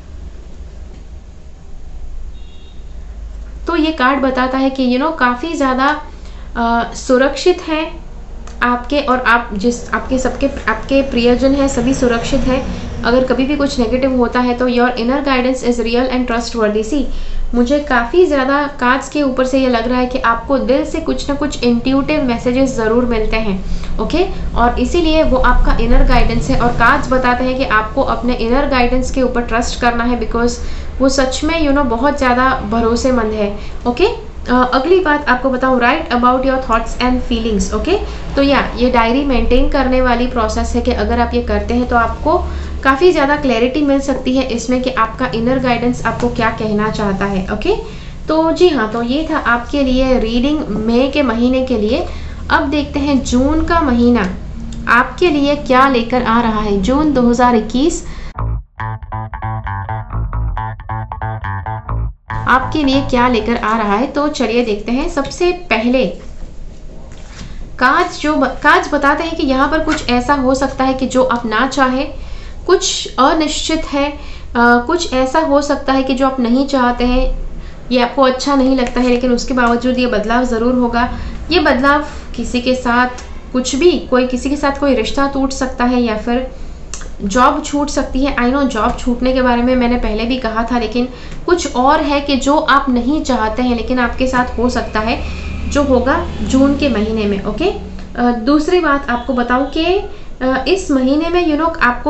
तो ये कार्ड बताता है कि काफ़ी ज़्यादा सुरक्षित है आपके, और आपके प्रियजन है, सभी सुरक्षित है। अगर कभी भी कुछ नेगेटिव होता है तो your inner guidance is real and trustworthy. See, मुझे काफ़ी ज़्यादा कार्ड्स के ऊपर से ये लग रहा है कि आपको दिल से कुछ ना कुछ इंट्यूटिव मैसेजेस ज़रूर मिलते हैं। ओके, और इसीलिए वो आपका इनर गाइडेंस है, और कार्ड्स बताते हैं कि आपको अपने इनर गाइडेंस के ऊपर ट्रस्ट करना है, बिकॉज वो सच में बहुत ज़्यादा भरोसेमंद है। ओके, अगली बात आपको बताऊं, write about your thoughts and feelings. Okay, तो ये डायरी मेंटेन करने वाली प्रोसेस है कि अगर आप ये करते हैं तो आपको काफ़ी ज़्यादा क्लैरिटी मिल सकती है इसमें कि आपका इनर गाइडेंस आपको क्या कहना चाहता है। ओके, तो जी हाँ, तो ये था आपके लिए रीडिंग मई के महीने के लिए। अब देखते हैं जून का महीना आपके लिए क्या लेकर आ रहा है। जून 2021 आपके लिए क्या लेकर आ रहा है, तो चलिए देखते हैं। सबसे पहले कार्ड्स बताते हैं कि यहाँ पर कुछ ऐसा हो सकता है कि जो आप ना चाहे, कुछ अनिश्चित है, कुछ ऐसा हो सकता है कि जो आप नहीं चाहते हैं, ये आपको अच्छा नहीं लगता है, लेकिन उसके बावजूद ये बदलाव ज़रूर होगा। ये बदलाव किसी के साथ किसी के साथ कोई रिश्ता टूट सकता है, या फिर जॉब छूट सकती है। आई नो, जॉब छूटने के बारे में मैंने पहले भी कहा था, लेकिन कुछ और है कि जो आप नहीं चाहते हैं लेकिन आपके साथ हो सकता है, जो होगा जून के महीने में। ओके, दूसरी बात आपको बताऊं कि इस महीने में आपको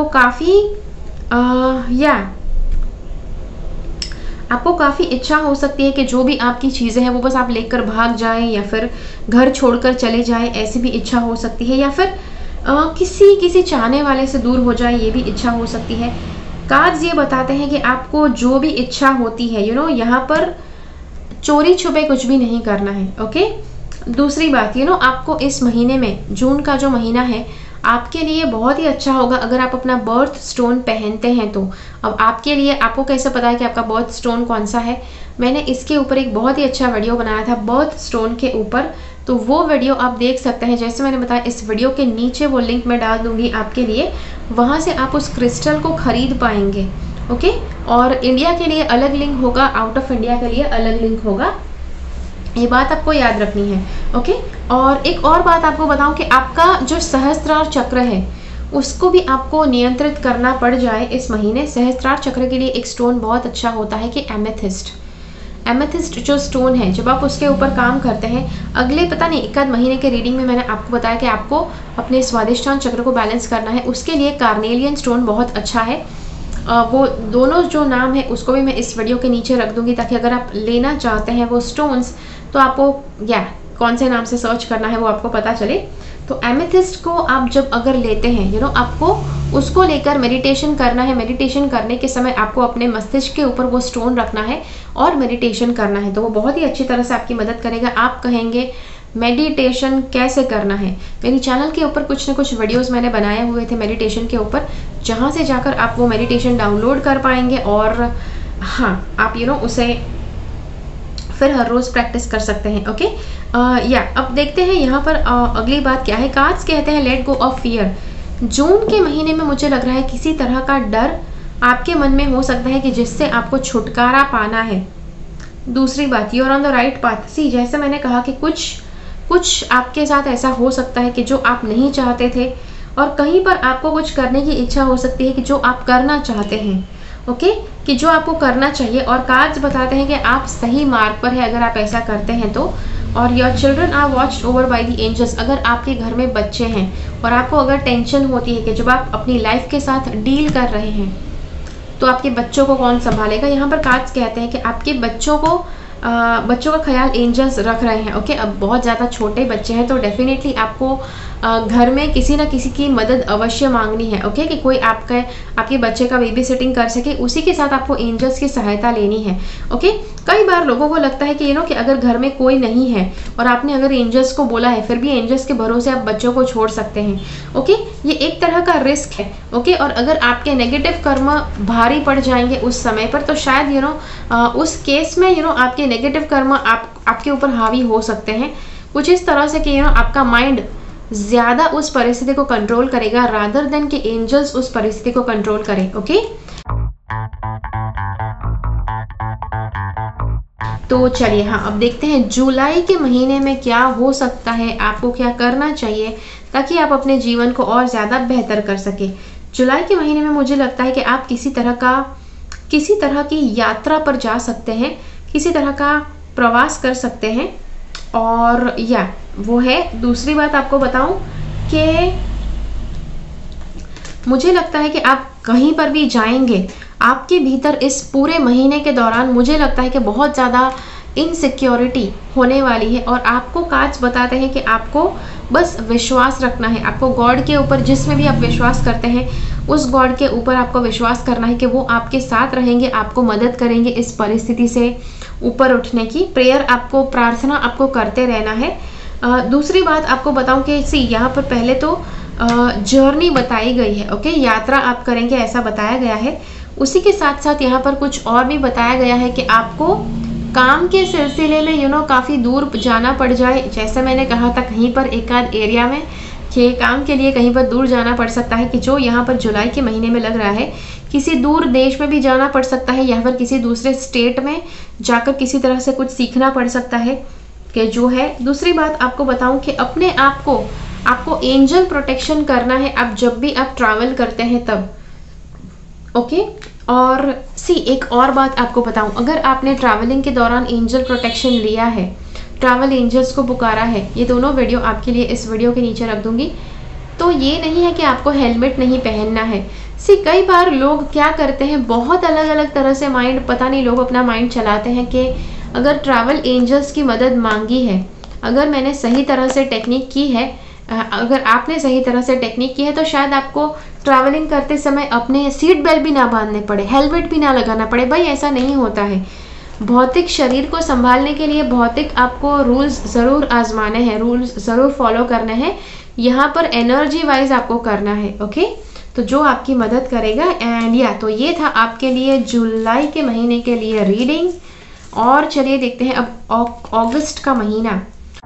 काफ़ी इच्छा हो सकती है कि जो भी आपकी चीज़ें हैं वो बस आप लेकर भाग जाएं, या फिर घर छोड़कर चले जाएं, ऐसी भी इच्छा हो सकती है, या फिर किसी चाहने वाले से दूर हो जाए, ये भी इच्छा हो सकती है। कार्ड्स ये बताते हैं कि आपको जो भी इच्छा होती है यहाँ पर चोरी छुपे कुछ भी नहीं करना है। ओके, दूसरी बात आपको इस महीने में, जून का जो महीना है आपके लिए बहुत ही अच्छा होगा अगर आप अपना बर्थ स्टोन पहनते हैं तो। अब आपके लिए, आपको कैसे पता है कि आपका बर्थ स्टोन कौन सा है? मैंने इसके ऊपर एक बहुत ही अच्छा वीडियो बनाया था बर्थ स्टोन के ऊपर, तो वो वीडियो आप देख सकते हैं। जैसे मैंने बताया, इस वीडियो के नीचे वो लिंक मैं डाल दूंगी आपके लिए, वहाँ से आप उस क्रिस्टल को खरीद पाएंगे। ओके, और इंडिया के लिए अलग लिंक होगा, आउट ऑफ इंडिया के लिए अलग लिंक होगा, ये बात आपको याद रखनी है। ओके, और एक और बात आपको बताऊं कि आपका जो सहस्त्रार चक्र है उसको भी आपको नियंत्रित करना पड़ जाए इस महीने। सहस्त्रार चक्र के लिए एक स्टोन बहुत अच्छा होता है कि एमेथिस्ट जो स्टोन है, जब आप उसके ऊपर काम करते हैं, अगले पता नहीं एक आध महीने के रीडिंग में मैंने आपको बताया कि आपको अपने स्वादिष्टान चक्र को बैलेंस करना है, उसके लिए कार्नेलियन स्टोन बहुत अच्छा है। वो दोनों जो नाम है उसको भी मैं इस वीडियो के नीचे रख दूंगी, ताकि अगर आप लेना चाहते हैं वो स्टोन्स तो आपको कौन से नाम से सर्च करना है वो आपको पता चले। तो एमेथिस्ट को आप जब अगर लेते हैं आपको उसको लेकर मेडिटेशन करना है। मेडिटेशन करने के समय आपको अपने मस्तिष्क के ऊपर वो स्टोन रखना है और मेडिटेशन करना है, तो वो बहुत ही अच्छी तरह से आपकी मदद करेगा। आप कहेंगे मेडिटेशन कैसे करना है, मेरी चैनल के ऊपर कुछ न कुछ वीडियोस मैंने बनाए हुए थे मेडिटेशन के ऊपर, जहाँ से जाकर आप वो मेडिटेशन डाउनलोड कर पाएंगे, और हाँ, आप उसे फिर हर रोज़ प्रैक्टिस कर सकते हैं। ओके, अब देखते हैं यहाँ पर अगली बात क्या है। कार्ड्स कहते हैं let go of fear. June के महीने में मुझे लग रहा है किसी तरह का डर आपके मन में हो सकता है कि जिससे आपको छुटकारा पाना है। दूसरी बात, you are on the right path. See, जैसे मैंने कहा कि कुछ आपके साथ ऐसा हो सकता है कि जो आप नहीं चाहते थे, और कहीं पर आपको कुछ करने की इच्छा हो सकती है कि जो आप करना चाहते हैं। ओके, कि जो आपको करना चाहिए, और कार्ड्स बताते हैं कि आप सही मार्ग पर है अगर आप ऐसा करते हैं तो। और your children are watched over by the angels. अगर आपके घर में बच्चे हैं और आपको अगर टेंशन होती है कि जब आप अपनी लाइफ के साथ डील कर रहे हैं तो आपके बच्चों को कौन संभालेगा, यहाँ पर कार्ड्स कहते हैं कि आपके बच्चों को बच्चों का ख्याल एंजल्स रख रहे हैं। ओके, अब बहुत ज़्यादा छोटे बच्चे हैं तो डेफिनेटली आपको घर में किसी ना किसी की मदद अवश्य मांगनी है। ओके, कि कोई आपके बच्चे का बेबी सिटिंग कर सके, उसी के साथ आपको एंजल्स की सहायता लेनी है। ओके, कई बार लोगों को लगता है कि कि अगर घर में कोई नहीं है और आपने अगर एंजल्स को बोला है, फिर भी एंजल्स के भरोसे आप बच्चों को छोड़ सकते हैं। ओके, ये एक तरह का रिस्क है। ओके, और अगर आपके नेगेटिव कर्म भारी पड़ जाएंगे उस समय पर, तो शायद उस केस में आपके नेगेटिव कर्म आपके ऊपर हावी हो सकते हैं। कुछ इस तरह से कि आपका माइंड ज्यादा उस परिस्थिति को कंट्रोल करेगा रादर देन कि एंजल्स उस परिस्थिति को कंट्रोल करें। ओके, तो चलिए हाँ, अब देखते हैं जुलाई के महीने में क्या हो सकता है, आपको क्या करना चाहिए ताकि आप अपने जीवन को और ज़्यादा बेहतर कर सके। जुलाई के महीने में मुझे लगता है कि आप किसी तरह की यात्रा पर जा सकते हैं, किसी तरह का प्रवास कर सकते हैं। और वो है दूसरी बात आपको बताऊं कि मुझे लगता है कि आप कहीं पर भी जाएंगे, आपके भीतर इस पूरे महीने के दौरान मुझे लगता है कि बहुत ज़्यादा इनसिक्योरिटी होने वाली है। और आपको कार्ड्स बताते हैं कि आपको बस विश्वास रखना है। आपको गॉड के ऊपर, जिसमें भी आप विश्वास करते हैं, उस गॉड के ऊपर आपको विश्वास करना है कि वो आपके साथ रहेंगे, आपको मदद करेंगे इस परिस्थिति से ऊपर उठने की। प्रार्थना आपको करते रहना है। दूसरी बात आपको बताऊं कि यहाँ पर पहले तो जर्नी बताई गई है। ओके, यात्रा आप करेंगे ऐसा बताया गया है। उसी के साथ साथ यहाँ पर कुछ और भी बताया गया है कि आपको काम के सिलसिले में काफ़ी दूर जाना पड़ जाए। जैसे मैंने कहा था, कहीं पर एक आध एरिया में कि काम के लिए कहीं पर दूर जाना पड़ सकता है, कि जो यहाँ पर जुलाई के महीने में लग रहा है किसी दूर देश में भी जाना पड़ सकता है, या फिर किसी दूसरे स्टेट में जाकर किसी तरह से कुछ सीखना पड़ सकता है कि जो है। दूसरी बात आपको बताऊं कि अपने आप को आपको एंजल प्रोटेक्शन करना है अब जब भी आप ट्रैवल करते हैं तब। ओके, और एक और बात आपको बताऊं, अगर आपने ट्रैवलिंग के दौरान एंजल प्रोटेक्शन लिया है, ट्रैवल एंजल्स को पुकारा है, ये दोनों वीडियो आपके लिए इस वीडियो के नीचे रख दूंगी, तो ये नहीं है कि आपको हेलमेट नहीं पहनना है। कई बार लोग क्या करते हैं, बहुत अलग अलग तरह से पता नहीं लोग अपना माइंड चलाते हैं कि अगर ट्रैवल एंजल्स की मदद मांगी है, अगर मैंने सही तरह से टेक्निक की है, अगर आपने सही तरह से टेक्निक की है, तो शायद आपको ट्रैवलिंग करते समय अपने सीट बेल्ट भी ना बांधने पड़े, हेलमेट भी ना लगाना पड़े। भाई ऐसा नहीं होता है। भौतिक शरीर को संभालने के लिए भौतिक आपको रूल्स ज़रूर आजमाने हैं, रूल्स ज़रूर फॉलो करने हैं। यहाँ पर एनर्जी वाइज आपको करना है। ओके, तो जो आपकी मदद करेगा। एंड तो ये था आपके लिए जुलाई के महीने के लिए रीडिंग। और चलिए देखते हैं अब अगस्त का महीना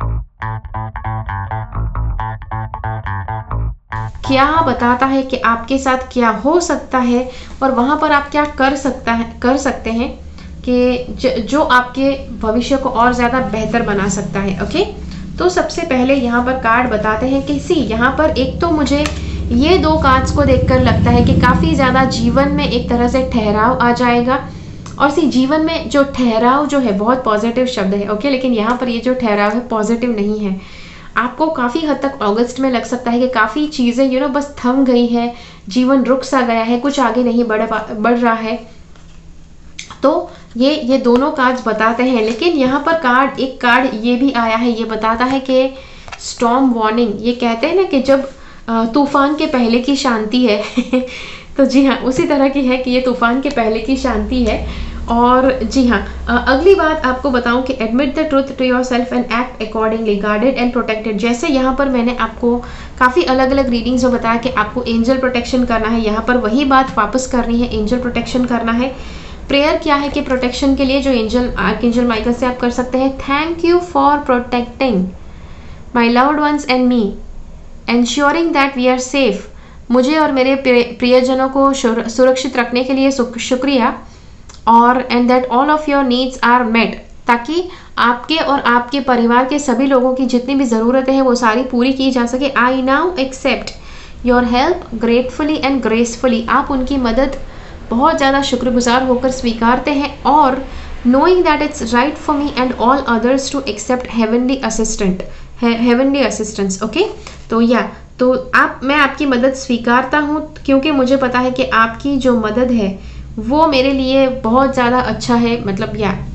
क्या बताता है कि आपके साथ क्या हो सकता है और वहां पर आप क्या कर सकते हैं कि जो आपके भविष्य को और ज़्यादा बेहतर बना सकता है। ओके, तो सबसे पहले यहाँ पर कार्ड बताते हैं कि यहाँ पर एक तो मुझे ये दो कार्ड्स को देखकर लगता है कि काफ़ी ज़्यादा जीवन में एक तरह से ठहराव आ जाएगा। और जीवन में जो ठहराव जो है बहुत पॉजिटिव शब्द है। ओके, लेकिन यहाँ पर ये जो ठहराव है पॉजिटिव नहीं है। आपको काफ़ी हद तक अगस्त में लग सकता है कि काफ़ी चीज़ें बस थम गई है, जीवन रुक सा गया है, कुछ आगे नहीं बढ़ रहा है। तो ये दोनों कार्ड्स बताते हैं। लेकिन यहाँ पर एक कार्ड ये भी आया है, ये बताता है कि स्टॉर्म वार्निंग। ये कहते हैं ना कि जब तूफान के पहले की शांति है तो जी हाँ, उसी तरह की है कि ये तूफान के पहले की शांति है। और जी हाँ, अगली बात आपको बताऊं कि admit the truth to yourself and act accordingly, guarded and protected. जैसे यहाँ पर मैंने आपको काफ़ी अलग अलग रीडिंग्स में बताया कि आपको एंजल प्रोटेक्शन करना है, यहाँ पर वही बात वापस करनी है, एंजल प्रोटेक्शन करना है। प्रेयर क्या है कि प्रोटेक्शन के लिए जो आर्कएंजल माइकल से आप कर सकते हैं, thank you for protecting my loved ones and me, ensuring that we are safe. मुझे और मेरे प्रियजनों को सुरक्षित रखने के लिए शुक्रिया। और and that all of your needs are met, ताकि आपके और आपके परिवार के सभी लोगों की जितनी भी ज़रूरतें हैं वो सारी पूरी की जा सके। I now accept your help gratefully and gracefully. आप उनकी मदद बहुत ज़्यादा शुक्रगुजार होकर स्वीकारते हैं। और knowing that it's right for me and all others to accept heavenly assistance. Okay, तो मैं आपकी मदद स्वीकारता हूँ क्योंकि मुझे पता है कि आपकी जो मदद है वो मेरे लिए बहुत ज़्यादा अच्छा है। मतलब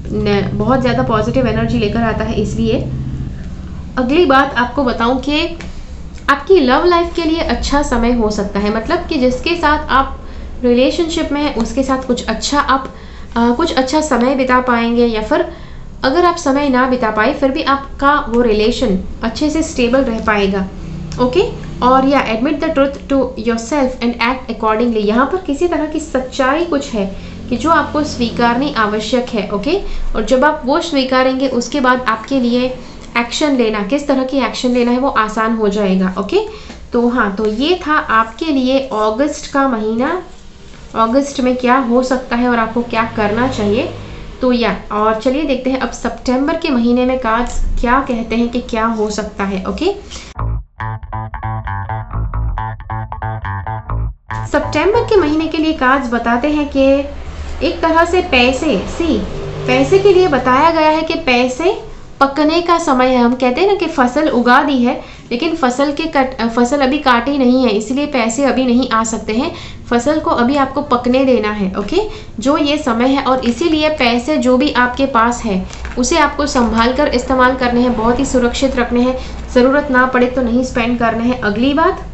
बहुत ज़्यादा पॉजिटिव एनर्जी लेकर आता है। इसलिए अगली बात आपको बताऊं कि आपकी लव लाइफ के लिए अच्छा समय हो सकता है, मतलब कि जिसके साथ आप रिलेशनशिप में हैं उसके साथ कुछ अच्छा समय बिता पाएंगे, या फिर अगर आप समय ना बिता पाए फिर भी आपका वो रिलेशन अच्छे से स्टेबल रह पाएगा। ओके, और या admit the truth to yourself and act accordingly. यहाँ पर किसी तरह की सच्चाई कुछ है कि जो आपको स्वीकारनी आवश्यक है। ओके, और जब आप वो स्वीकारेंगे उसके बाद आपके लिए एक्शन लेना, किस तरह की एक्शन लेना है वो आसान हो जाएगा। ओके, तो हाँ, तो ये था आपके लिए अगस्त का महीना, अगस्त में क्या हो सकता है और आपको क्या करना चाहिए। तो और चलिए देखते हैं अब सितंबर के महीने में कार्ड्स क्या कहते हैं कि क्या हो सकता है। ओके, सितंबर के महीने के लिए कार्ड्स बताते हैं कि एक तरह से पैसे के लिए बताया गया है कि पैसे पकने का समय है। हम कहते हैं ना कि फसल उगा दी है लेकिन फसल अभी काटी नहीं है, इसलिए पैसे अभी नहीं आ सकते हैं। फसल को अभी आपको पकने देना है। ओके, जो ये समय है, और इसीलिए पैसे जो भी आपके पास है उसे आपको संभाल कर इस्तेमाल करने हैं, बहुत ही सुरक्षित रखने हैं, ज़रूरत ना पड़े तो नहीं स्पेंड करने हैं। अगली बात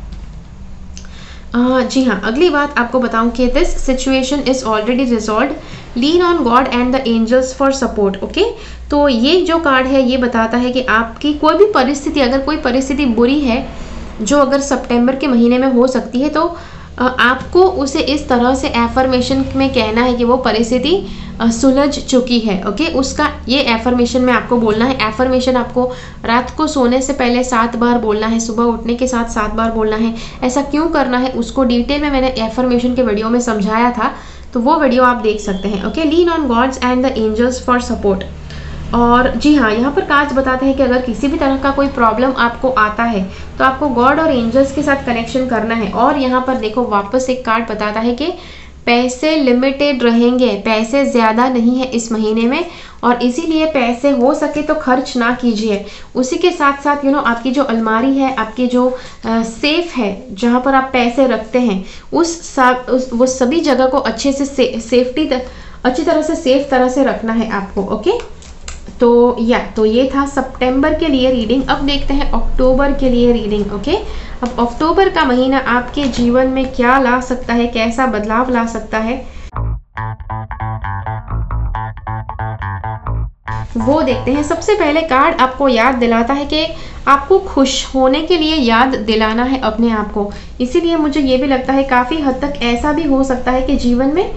जी हाँ, अगली बात आपको बताऊं कि this situation is already resolved, lean on God and the angels for support. Okay, तो ये जो कार्ड है ये बताता है कि आपकी कोई भी परिस्थिति, अगर कोई परिस्थिति बुरी है जो अगर सितंबर के महीने में हो सकती है, तो आपको उसे इस तरह से एफर्मेशन में कहना है कि वो परिस्थिति सुलझ चुकी है। ओके, उसका ये एफर्मेशन में आपको बोलना है। एफर्मेशन आपको रात को सोने से पहले 7 बार बोलना है, सुबह उठने के साथ 7 बार बोलना है। ऐसा क्यों करना है उसको डिटेल में मैंने एफर्मेशन के वीडियो में समझाया था, तो वो वीडियो आप देख सकते हैं। Okay, lean on God's and the angels for support. और जी हाँ, यहाँ पर कार्ड्स बताते हैं कि अगर किसी भी तरह का कोई प्रॉब्लम आपको आता है तो आपको गॉड और एंजल्स के साथ कनेक्शन करना है। और यहाँ पर देखो वापस एक कार्ड बताता है कि पैसे लिमिटेड रहेंगे, पैसे ज़्यादा नहीं है इस महीने में, और इसीलिए पैसे हो सके तो खर्च ना कीजिए। उसी के साथ साथ आपकी जो अलमारी है, आपकी जो सेफ है जहाँ पर आप पैसे रखते हैं, वो सभी जगह को अच्छे से अच्छी तरह से सेफ तरह से रखना है आपको। ओके, तो ये था सितंबर के लिए रीडिंग। अब देखते हैं अक्टूबर के लिए रीडिंग। ओके, अब अक्टूबर का महीना आपके जीवन में क्या ला सकता है, कैसा बदलाव ला सकता है, वो देखते हैं। सबसे पहले कार्ड आपको याद दिलाता है कि आपको खुश होने के लिए याद दिलाना है अपने आप को। इसीलिए मुझे ये भी लगता है काफ़ी हद तक ऐसा भी हो सकता है कि जीवन में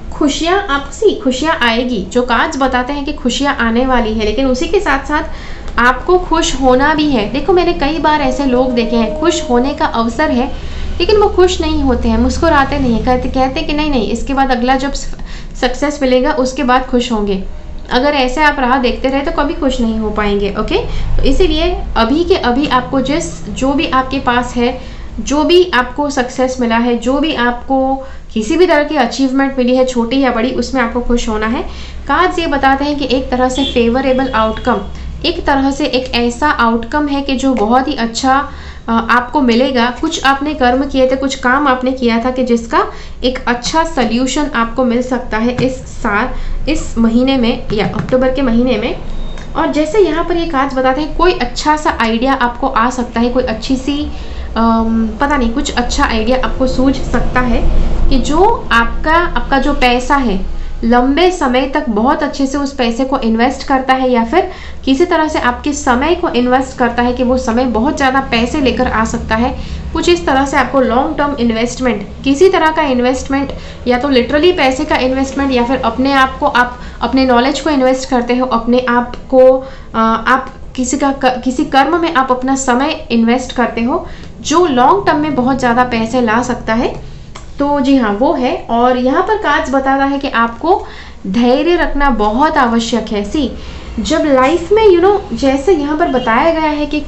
खुशियाँ आएगी। जो कार्ड्स बताते हैं कि खुशियाँ आने वाली है, लेकिन उसी के साथ साथ आपको खुश होना भी है। देखो, मैंने कई बार ऐसे लोग देखे हैं, खुश होने का अवसर है लेकिन वो खुश नहीं होते हैं, मुस्कुराते नहीं हैं, कहते कि नहीं इसके बाद अगला जब सक्सेस मिलेगा उसके बाद खुश होंगे। अगर ऐसे आप राह देखते रहे तो कभी खुश नहीं हो पाएंगे। ओके, तो इसीलिए अभी के अभी आपको जो भी आपके पास है, जो भी आपको सक्सेस मिला है, जो भी आपको किसी भी तरह की अचीवमेंट मिली है, छोटी या बड़ी, उसमें आपको खुश होना है। कार्ड्स ये बताते हैं कि एक तरह से फेवरेबल आउटकम, एक तरह से एक ऐसा आउटकम है कि जो बहुत ही अच्छा आपको मिलेगा। कुछ आपने कर्म किए थे, कुछ काम आपने किया था कि जिसका एक अच्छा सल्यूशन आपको मिल सकता है इस महीने में या अक्टूबर के महीने में। और जैसे यहाँ पर ये कार्ड्स बताते हैं कोई अच्छा सा आइडिया आपको आ सकता है, कोई अच्छी सी पता नहीं कुछ अच्छा आइडिया आपको सूझ सकता है कि जो आपका जो पैसा है लंबे समय तक बहुत अच्छे से उस पैसे को इन्वेस्ट करता है, या फिर किसी तरह से आपके समय को इन्वेस्ट करता है कि वो समय बहुत ज़्यादा पैसे लेकर आ सकता है। कुछ इस तरह से आपको लॉन्ग टर्म इन्वेस्टमेंट, किसी तरह का इन्वेस्टमेंट, या तो लिटरली पैसे का इन्वेस्टमेंट, या फिर अपने आप को, आप अपने नॉलेज को इन्वेस्ट करते हो, अपने आप को आप किसी कर्म में आप अपना समय इन्वेस्ट करते हो जो लॉन्ग टर्म में बहुत ज़्यादा पैसे ला सकता है। तो जी हाँ, वो है। और यहाँ पर कार्ड्स बताता है कि आपको धैर्य रखना बहुत आवश्यक है। जब लाइफ में जैसे यहाँ पर बताया गया है कि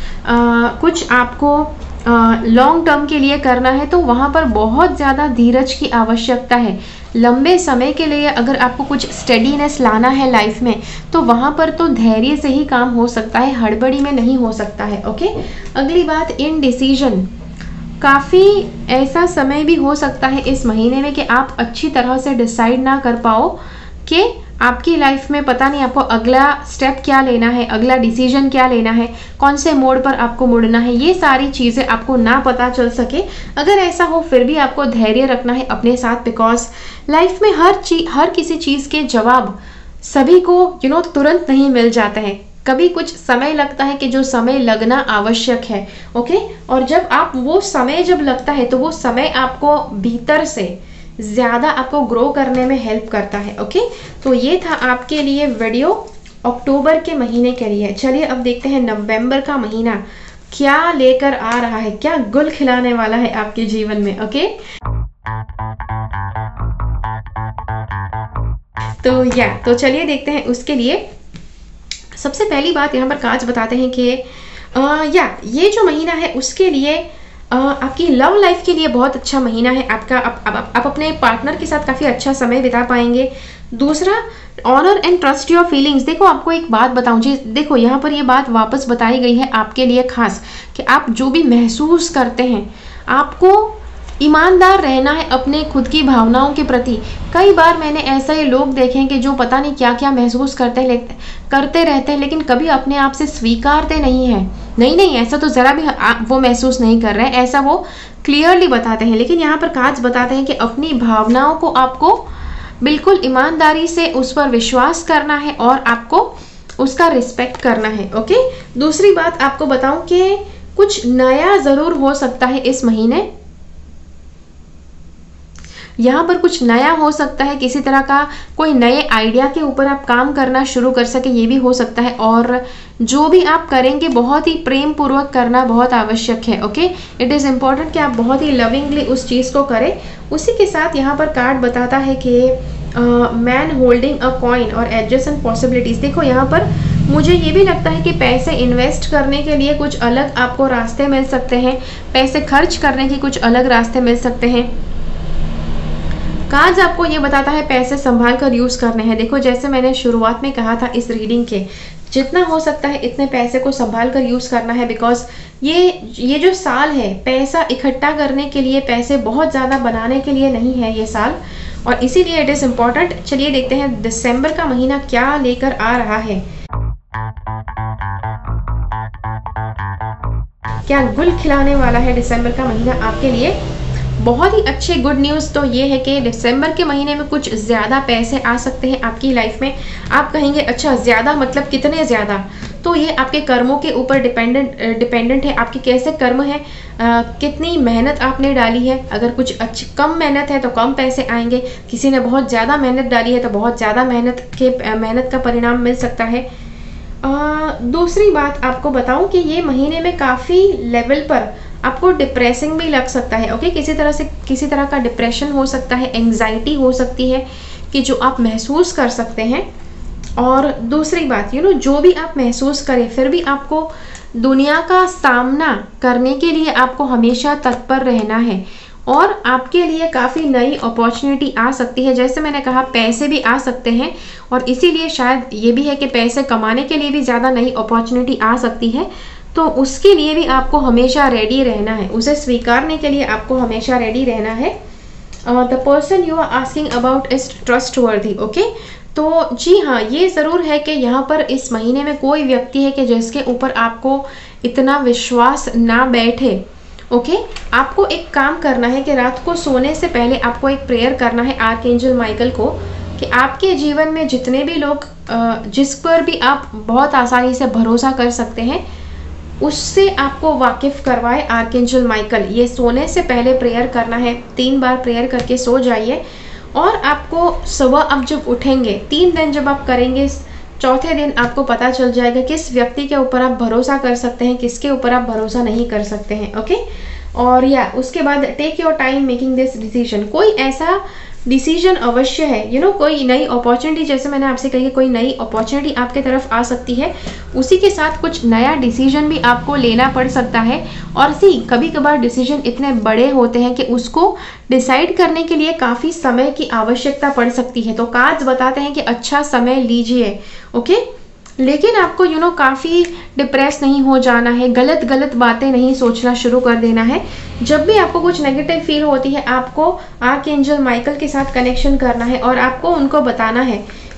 कुछ आपको लॉन्ग टर्म के लिए करना है, तो वहाँ पर बहुत ज़्यादा धीरज की आवश्यकता है। लंबे समय के लिए अगर आपको कुछ स्टेडीनेस लाना है लाइफ में, तो वहाँ पर तो धैर्य से ही काम हो सकता है, हड़बड़ी में नहीं हो सकता है। ओके, अगली बात इनडिसीजन। काफ़ी ऐसा समय भी हो सकता है इस महीने में कि आप अच्छी तरह से डिसाइड ना कर पाओ कि आपकी लाइफ में पता नहीं आपको अगला स्टेप क्या लेना है, अगला डिसीजन क्या लेना है, कौन से मोड़ पर आपको मुड़ना है, ये सारी चीज़ें आपको ना पता चल सके। अगर ऐसा हो फिर भी आपको धैर्य रखना है अपने साथ, बिकॉज लाइफ में हर किसी चीज़ के जवाब सभी को तुरंत नहीं मिल जाता है। कभी कुछ समय लगता है कि जो समय लगना आवश्यक है। ओके, और जब आप वो समय जब लगता है तो वो समय आपको भीतर से ज़्यादा आपको ग्रो करने में हेल्प करता है। ओके, तो ये था आपके लिए वीडियो अक्टूबर के महीने के लिए। चलिए अब देखते हैं नवंबर का महीना क्या लेकर आ रहा है, क्या गुल खिलाने वाला है आपके जीवन में। ओके, तो चलिए देखते हैं। उसके लिए सबसे पहली बात यहाँ पर कार्ड्स बताते हैं कि ये जो महीना है उसके लिए आपकी लव लाइफ के लिए बहुत अच्छा महीना है आपका। आप अपने पार्टनर के साथ काफ़ी अच्छा समय बिता पाएंगे। दूसरा, honour and trust your feelings. देखो आपको एक बात बताऊं जी, देखो यहाँ पर ये बात वापस बताई गई है आपके लिए खास, कि आप जो भी महसूस करते हैं आपको ईमानदार रहना है अपने खुद की भावनाओं के प्रति। कई बार मैंने ऐसे लोग देखे हैं कि जो पता नहीं क्या क्या महसूस करते रहते हैं, लेकिन कभी अपने आप से स्वीकारते नहीं हैं। नहीं ऐसा तो ज़रा भी वो महसूस नहीं कर रहे हैं, ऐसा वो क्लियरली बताते हैं। लेकिन यहाँ पर कार्ड्स बताते हैं कि अपनी भावनाओं को आपको बिल्कुल ईमानदारी से उस पर विश्वास करना है और आपको उसका रिस्पेक्ट करना है। ओके, दूसरी बात आपको बताऊं कि कुछ नया ज़रूर हो सकता है इस महीने। यहाँ पर कुछ नया हो सकता है, किसी तरह का कोई नए आइडिया के ऊपर आप काम करना शुरू कर सके, ये भी हो सकता है। और जो भी आप करेंगे बहुत ही प्रेम पूर्वक करना बहुत आवश्यक है। ओके, इट इज़ इम्पॉर्टेंट कि आप बहुत ही लविंगली उस चीज़ को करें। उसी के साथ यहाँ पर कार्ड बताता है कि मैन होल्डिंग अ कॉइन और एडजस्टेंट पॉसिबिलिटीज़। देखो यहाँ पर मुझे ये भी लगता है कि पैसे इन्वेस्ट करने के लिए कुछ अलग आपको रास्ते मिल सकते हैं, पैसे खर्च करने के कुछ अलग रास्ते मिल सकते हैं। कार्ड्स आपको ये बताता है पैसे संभाल कर यूज़ करने हैं। देखो जैसे मैंने शुरुआत में कहा था इस रीडिंग के, जितना हो सकता है इतने पैसे को संभाल कर यूज़ करना है, बिकॉज ये जो साल है पैसा इकट्ठा करने के लिए, पैसे बहुत ज़्यादा बनाने के लिए नहीं है ये साल, और इसीलिए इट इज़ इम्पॉर्टेंट। चलिए देखते हैं दिसंबर का महीना क्या लेकर आ रहा है, क्या गुल खिलाने वाला है दिसंबर का महीना आपके लिए। बहुत ही अच्छे गुड न्यूज़ तो ये है कि दिसंबर के महीने में कुछ ज़्यादा पैसे आ सकते हैं आपकी लाइफ में। आप कहेंगे अच्छा ज़्यादा मतलब कितने ज़्यादा, तो ये आपके कर्मों के ऊपर डिपेंडेंट है, आपके कैसे कर्म है, कितनी मेहनत आपने डाली है। अगर कुछ कम मेहनत है तो कम पैसे आएंगे, किसी ने बहुत ज़्यादा मेहनत डाली है तो बहुत ज़्यादा मेहनत का परिणाम मिल सकता है। दूसरी बात आपको बताऊं कि ये महीने में काफ़ी लेवल पर आपको डिप्रेसिंग भी लग सकता है। ओके, किसी तरह का डिप्रेशन हो सकता है, एंग्जाइटी हो सकती है कि जो आप महसूस कर सकते हैं। और दूसरी बात जो भी आप महसूस करें फिर भी आपको दुनिया का सामना करने के लिए आपको हमेशा तत्पर रहना है, और आपके लिए काफ़ी नई अपॉर्चुनिटी आ सकती है। जैसे मैंने कहा पैसे भी आ सकते हैं, और इसीलिए शायद ये भी है कि पैसे कमाने के लिए भी ज़्यादा नई अपॉर्चुनिटी आ सकती है। तो उसके लिए भी आपको हमेशा रेडी रहना है, उसे स्वीकारने के लिए आपको हमेशा रेडी रहना है। The person you are asking about is trustworthy. Okay, तो जी हाँ, ये ज़रूर है कि यहाँ पर इस महीने में कोई व्यक्ति है कि जिसके ऊपर आपको इतना विश्वास ना बैठे। ओके, आपको एक काम करना है कि रात को सोने से पहले आपको एक प्रेयर करना है आर्कएंजल माइकल को, कि आपके जीवन में जितने भी लोग जिस पर भी आप बहुत आसानी से भरोसा कर सकते हैं उससे आपको वाकिफ़ करवाए आर्कएंजल माइकल। ये सोने से पहले प्रेयर करना है, 3 बार प्रेयर करके सो जाइए। और आपको सुबह अब जब उठेंगे, 3 दिन जब आप करेंगे, चौथे दिन आपको पता चल जाएगा किस व्यक्ति के ऊपर आप भरोसा कर सकते हैं, किसके ऊपर आप भरोसा नहीं कर सकते हैं। ओके, और उसके बाद take your time making this decision. कोई ऐसा डिसीजन अवश्य है, कोई नई अपॉर्चुनिटी, जैसे मैंने आपसे कही, कोई नई अपॉर्चुनिटी आपके तरफ आ सकती है, उसी के साथ कुछ नया डिसीजन भी आपको लेना पड़ सकता है। और कभी कभार डिसीजन इतने बड़े होते हैं कि उसको डिसाइड करने के लिए काफ़ी समय की आवश्यकता पड़ सकती है। तो कार्ड्स बताते हैं कि अच्छा समय लीजिए। ओके, लेकिन आपको काफ़ी डिप्रेस नहीं हो जाना है, गलत बातें नहीं सोचना शुरू कर देना है। जब भी आपको कुछ नेगेटिव फील होती है आपको आर्कएंजल माइकल के साथ कनेक्शन करना है और आपको उनको बताना है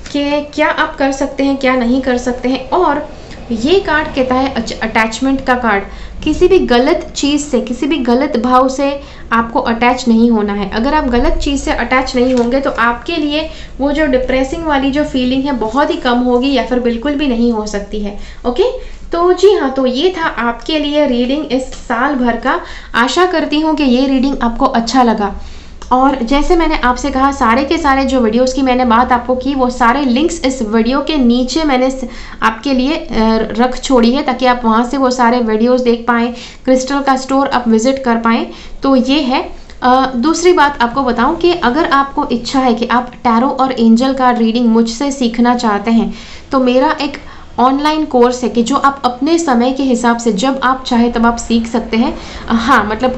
कि क्या आप कर सकते हैं, क्या नहीं कर सकते हैं। और ये कार्ड कहता है अटैचमेंट का कार्ड। किसी भी गलत चीज़ से, किसी भी गलत भाव से आपको अटैच नहीं होना है। अगर आप गलत चीज़ से अटैच नहीं होंगे तो आपके लिए वो जो डिप्रेसिंग वाली जो फीलिंग है बहुत ही कम होगी या फिर बिल्कुल भी नहीं हो सकती है। ओके, तो जी हाँ, तो ये था आपके लिए रीडिंग इस साल भर का। आशा करती हूँ कि ये रीडिंग आपको अच्छा लगा। और जैसे मैंने आपसे कहा, सारे के सारे जो वीडियोस की मैंने बात आपको की, वो सारे लिंक्स इस वीडियो के नीचे मैंने आपके लिए रख छोड़ी है, ताकि आप वहाँ से वो सारे वीडियोस देख पाएँ, क्रिस्टल का स्टोर आप विजिट कर पाएँ। तो ये है। दूसरी बात आपको बताऊं कि अगर आपको इच्छा है कि आप टैरो और एंजल कार्ड रीडिंग मुझसे सीखना चाहते हैं, तो मेरा एक ऑनलाइन कोर्स है कि जो आप अपने समय के हिसाब से जब आप चाहे तब आप सीख सकते हैं। हाँ, मतलब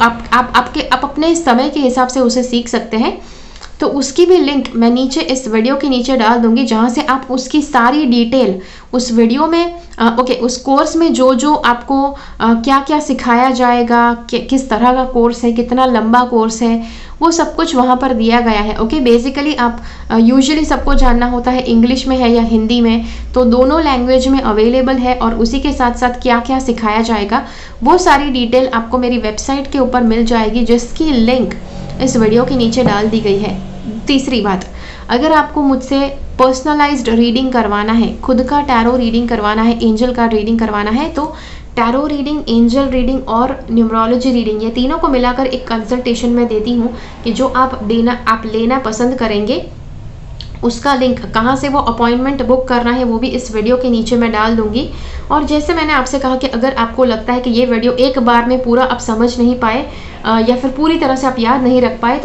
आप अपने समय के हिसाब से उसे सीख सकते हैं। तो उसकी भी लिंक मैं नीचे इस वीडियो के नीचे डाल दूंगी, जहाँ से आप उसकी सारी डिटेल उस वीडियो में उस कोर्स में जो जो आपको क्या क्या सिखाया जाएगा, किस तरह का कोर्स है, कितना लंबा कोर्स है, वो सब कुछ वहाँ पर दिया गया है। ओके, बेसिकली आप यूजुअली सबको जानना होता है इंग्लिश में है या हिंदी में, तो दोनों लैंग्वेज में अवेलेबल है। और उसी के साथ साथ क्या क्या सिखाया जाएगा वो सारी डिटेल आपको मेरी वेबसाइट के ऊपर मिल जाएगी, जिसकी लिंक इस वीडियो के नीचे डाल दी गई है। तीसरी बात, अगर आपको मुझसे पर्सनलाइज्ड रीडिंग करवाना है, खुद का टैरो रीडिंग करवाना है, एंजल का रीडिंग करवाना है, तो टैरो रीडिंग, एंजल रीडिंग और न्यूमरोलॉजी रीडिंग, ये तीनों को मिलाकर एक कंसल्टेशन में देती हूँ कि जो आप लेना पसंद करेंगे, उसका लिंक, कहाँ से वो अपॉइंटमेंट बुक करना है, वो भी इस वीडियो के नीचे मैं डाल दूंगी। और जैसे मैंने आपसे कहा कि अगर आपको लगता है कि ये वीडियो एक बार में पूरा आप समझ नहीं पाए या फिर पूरी तरह से आप याद नहीं रख पाए, तो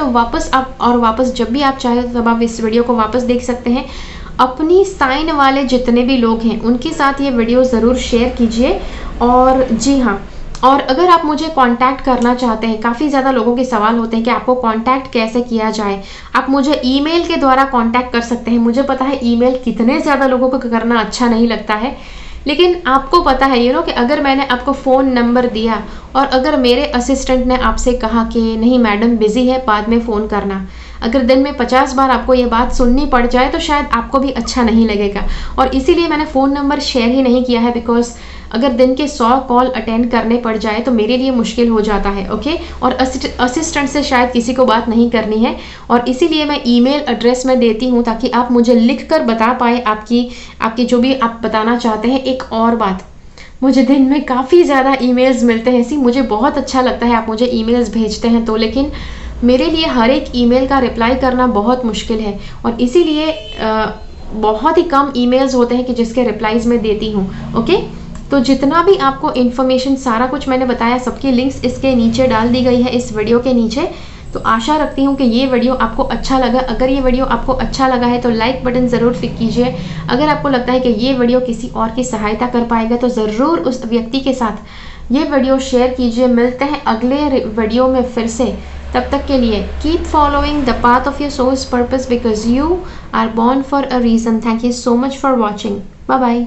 वापस जब भी आप चाहे तब आप इस वीडियो को वापस देख सकते हैं। अपनी साइन वाले जितने भी लोग हैं उनके साथ ये वीडियो ज़रूर शेयर कीजिए। और जी हाँ, और अगर आप मुझे कांटेक्ट करना चाहते हैं, काफ़ी ज़्यादा लोगों के सवाल होते हैं कि आपको कांटेक्ट कैसे किया जाए। आप मुझे ईमेल के द्वारा कांटेक्ट कर सकते हैं। मुझे पता है ईमेल कितने ज़्यादा लोगों को करना अच्छा नहीं लगता है, लेकिन आपको पता है कि अगर मैंने आपको फ़ोन नंबर दिया और अगर मेरे असिस्टेंट ने आपसे कहा कि नहीं मैडम बिज़ी है, बाद में फ़ोन करना, अगर दिन में 50 बार आपको ये बात सुननी पड़ जाए तो शायद आपको भी अच्छा नहीं लगेगा। और इसीलिए मैंने फ़ोन नंबर शेयर ही नहीं किया है, बिकॉज अगर दिन के 100 कॉल अटेंड करने पड़ जाए तो मेरे लिए मुश्किल हो जाता है। ओके, और असिस्टेंट से शायद किसी को बात नहीं करनी है, और इसीलिए मैं ईमेल एड्रेस में देती हूँ ताकि आप मुझे लिखकर बता पाए आपकी जो भी आप बताना चाहते हैं। एक और बात, मुझे दिन में काफ़ी ज़्यादा ईमेल्स मिलते हैं, ऐसी मुझे बहुत अच्छा लगता है आप मुझे ईमेल्स भेजते हैं, तो लेकिन मेरे लिए हर एक ईमेल का रिप्लाई करना बहुत मुश्किल है, और इसीलिए बहुत ही कम ईमेल्स होते हैं कि जिसके रिप्लाईज मैं देती हूँ। ओके, तो जितना भी आपको इन्फॉर्मेशन, सारा कुछ मैंने बताया, सबकी लिंक्स इसके नीचे डाल दी गई है इस वीडियो के नीचे। तो आशा रखती हूँ कि ये वीडियो आपको अच्छा लगा। अगर ये वीडियो आपको अच्छा लगा है तो लाइक बटन ज़रूर क्लिक कीजिए। अगर आपको लगता है कि ये वीडियो किसी और की सहायता कर पाएगा तो ज़रूर उस व्यक्ति के साथ ये वीडियो शेयर कीजिए। मिलते हैं अगले वीडियो में फिर से, तब तक के लिए keep following the path of your soul's purpose, because you are born for a reason. Thank you so much for watching. Bye bye.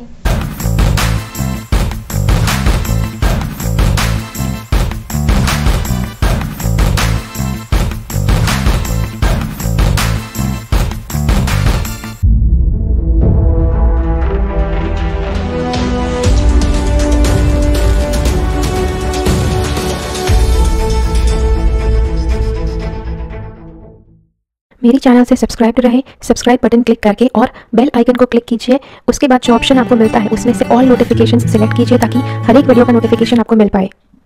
मेरी चैनल से सब्सक्राइब रहे, सब्सक्राइब बटन क्लिक करके और बेल आइकन को क्लिक कीजिए। उसके बाद जो ऑप्शन आपको मिलता है उसमें से ऑल नोटिफिकेशन सिलेक्ट कीजिए ताकि हर एक वीडियो का नोटिफिकेशन आपको मिल पाए।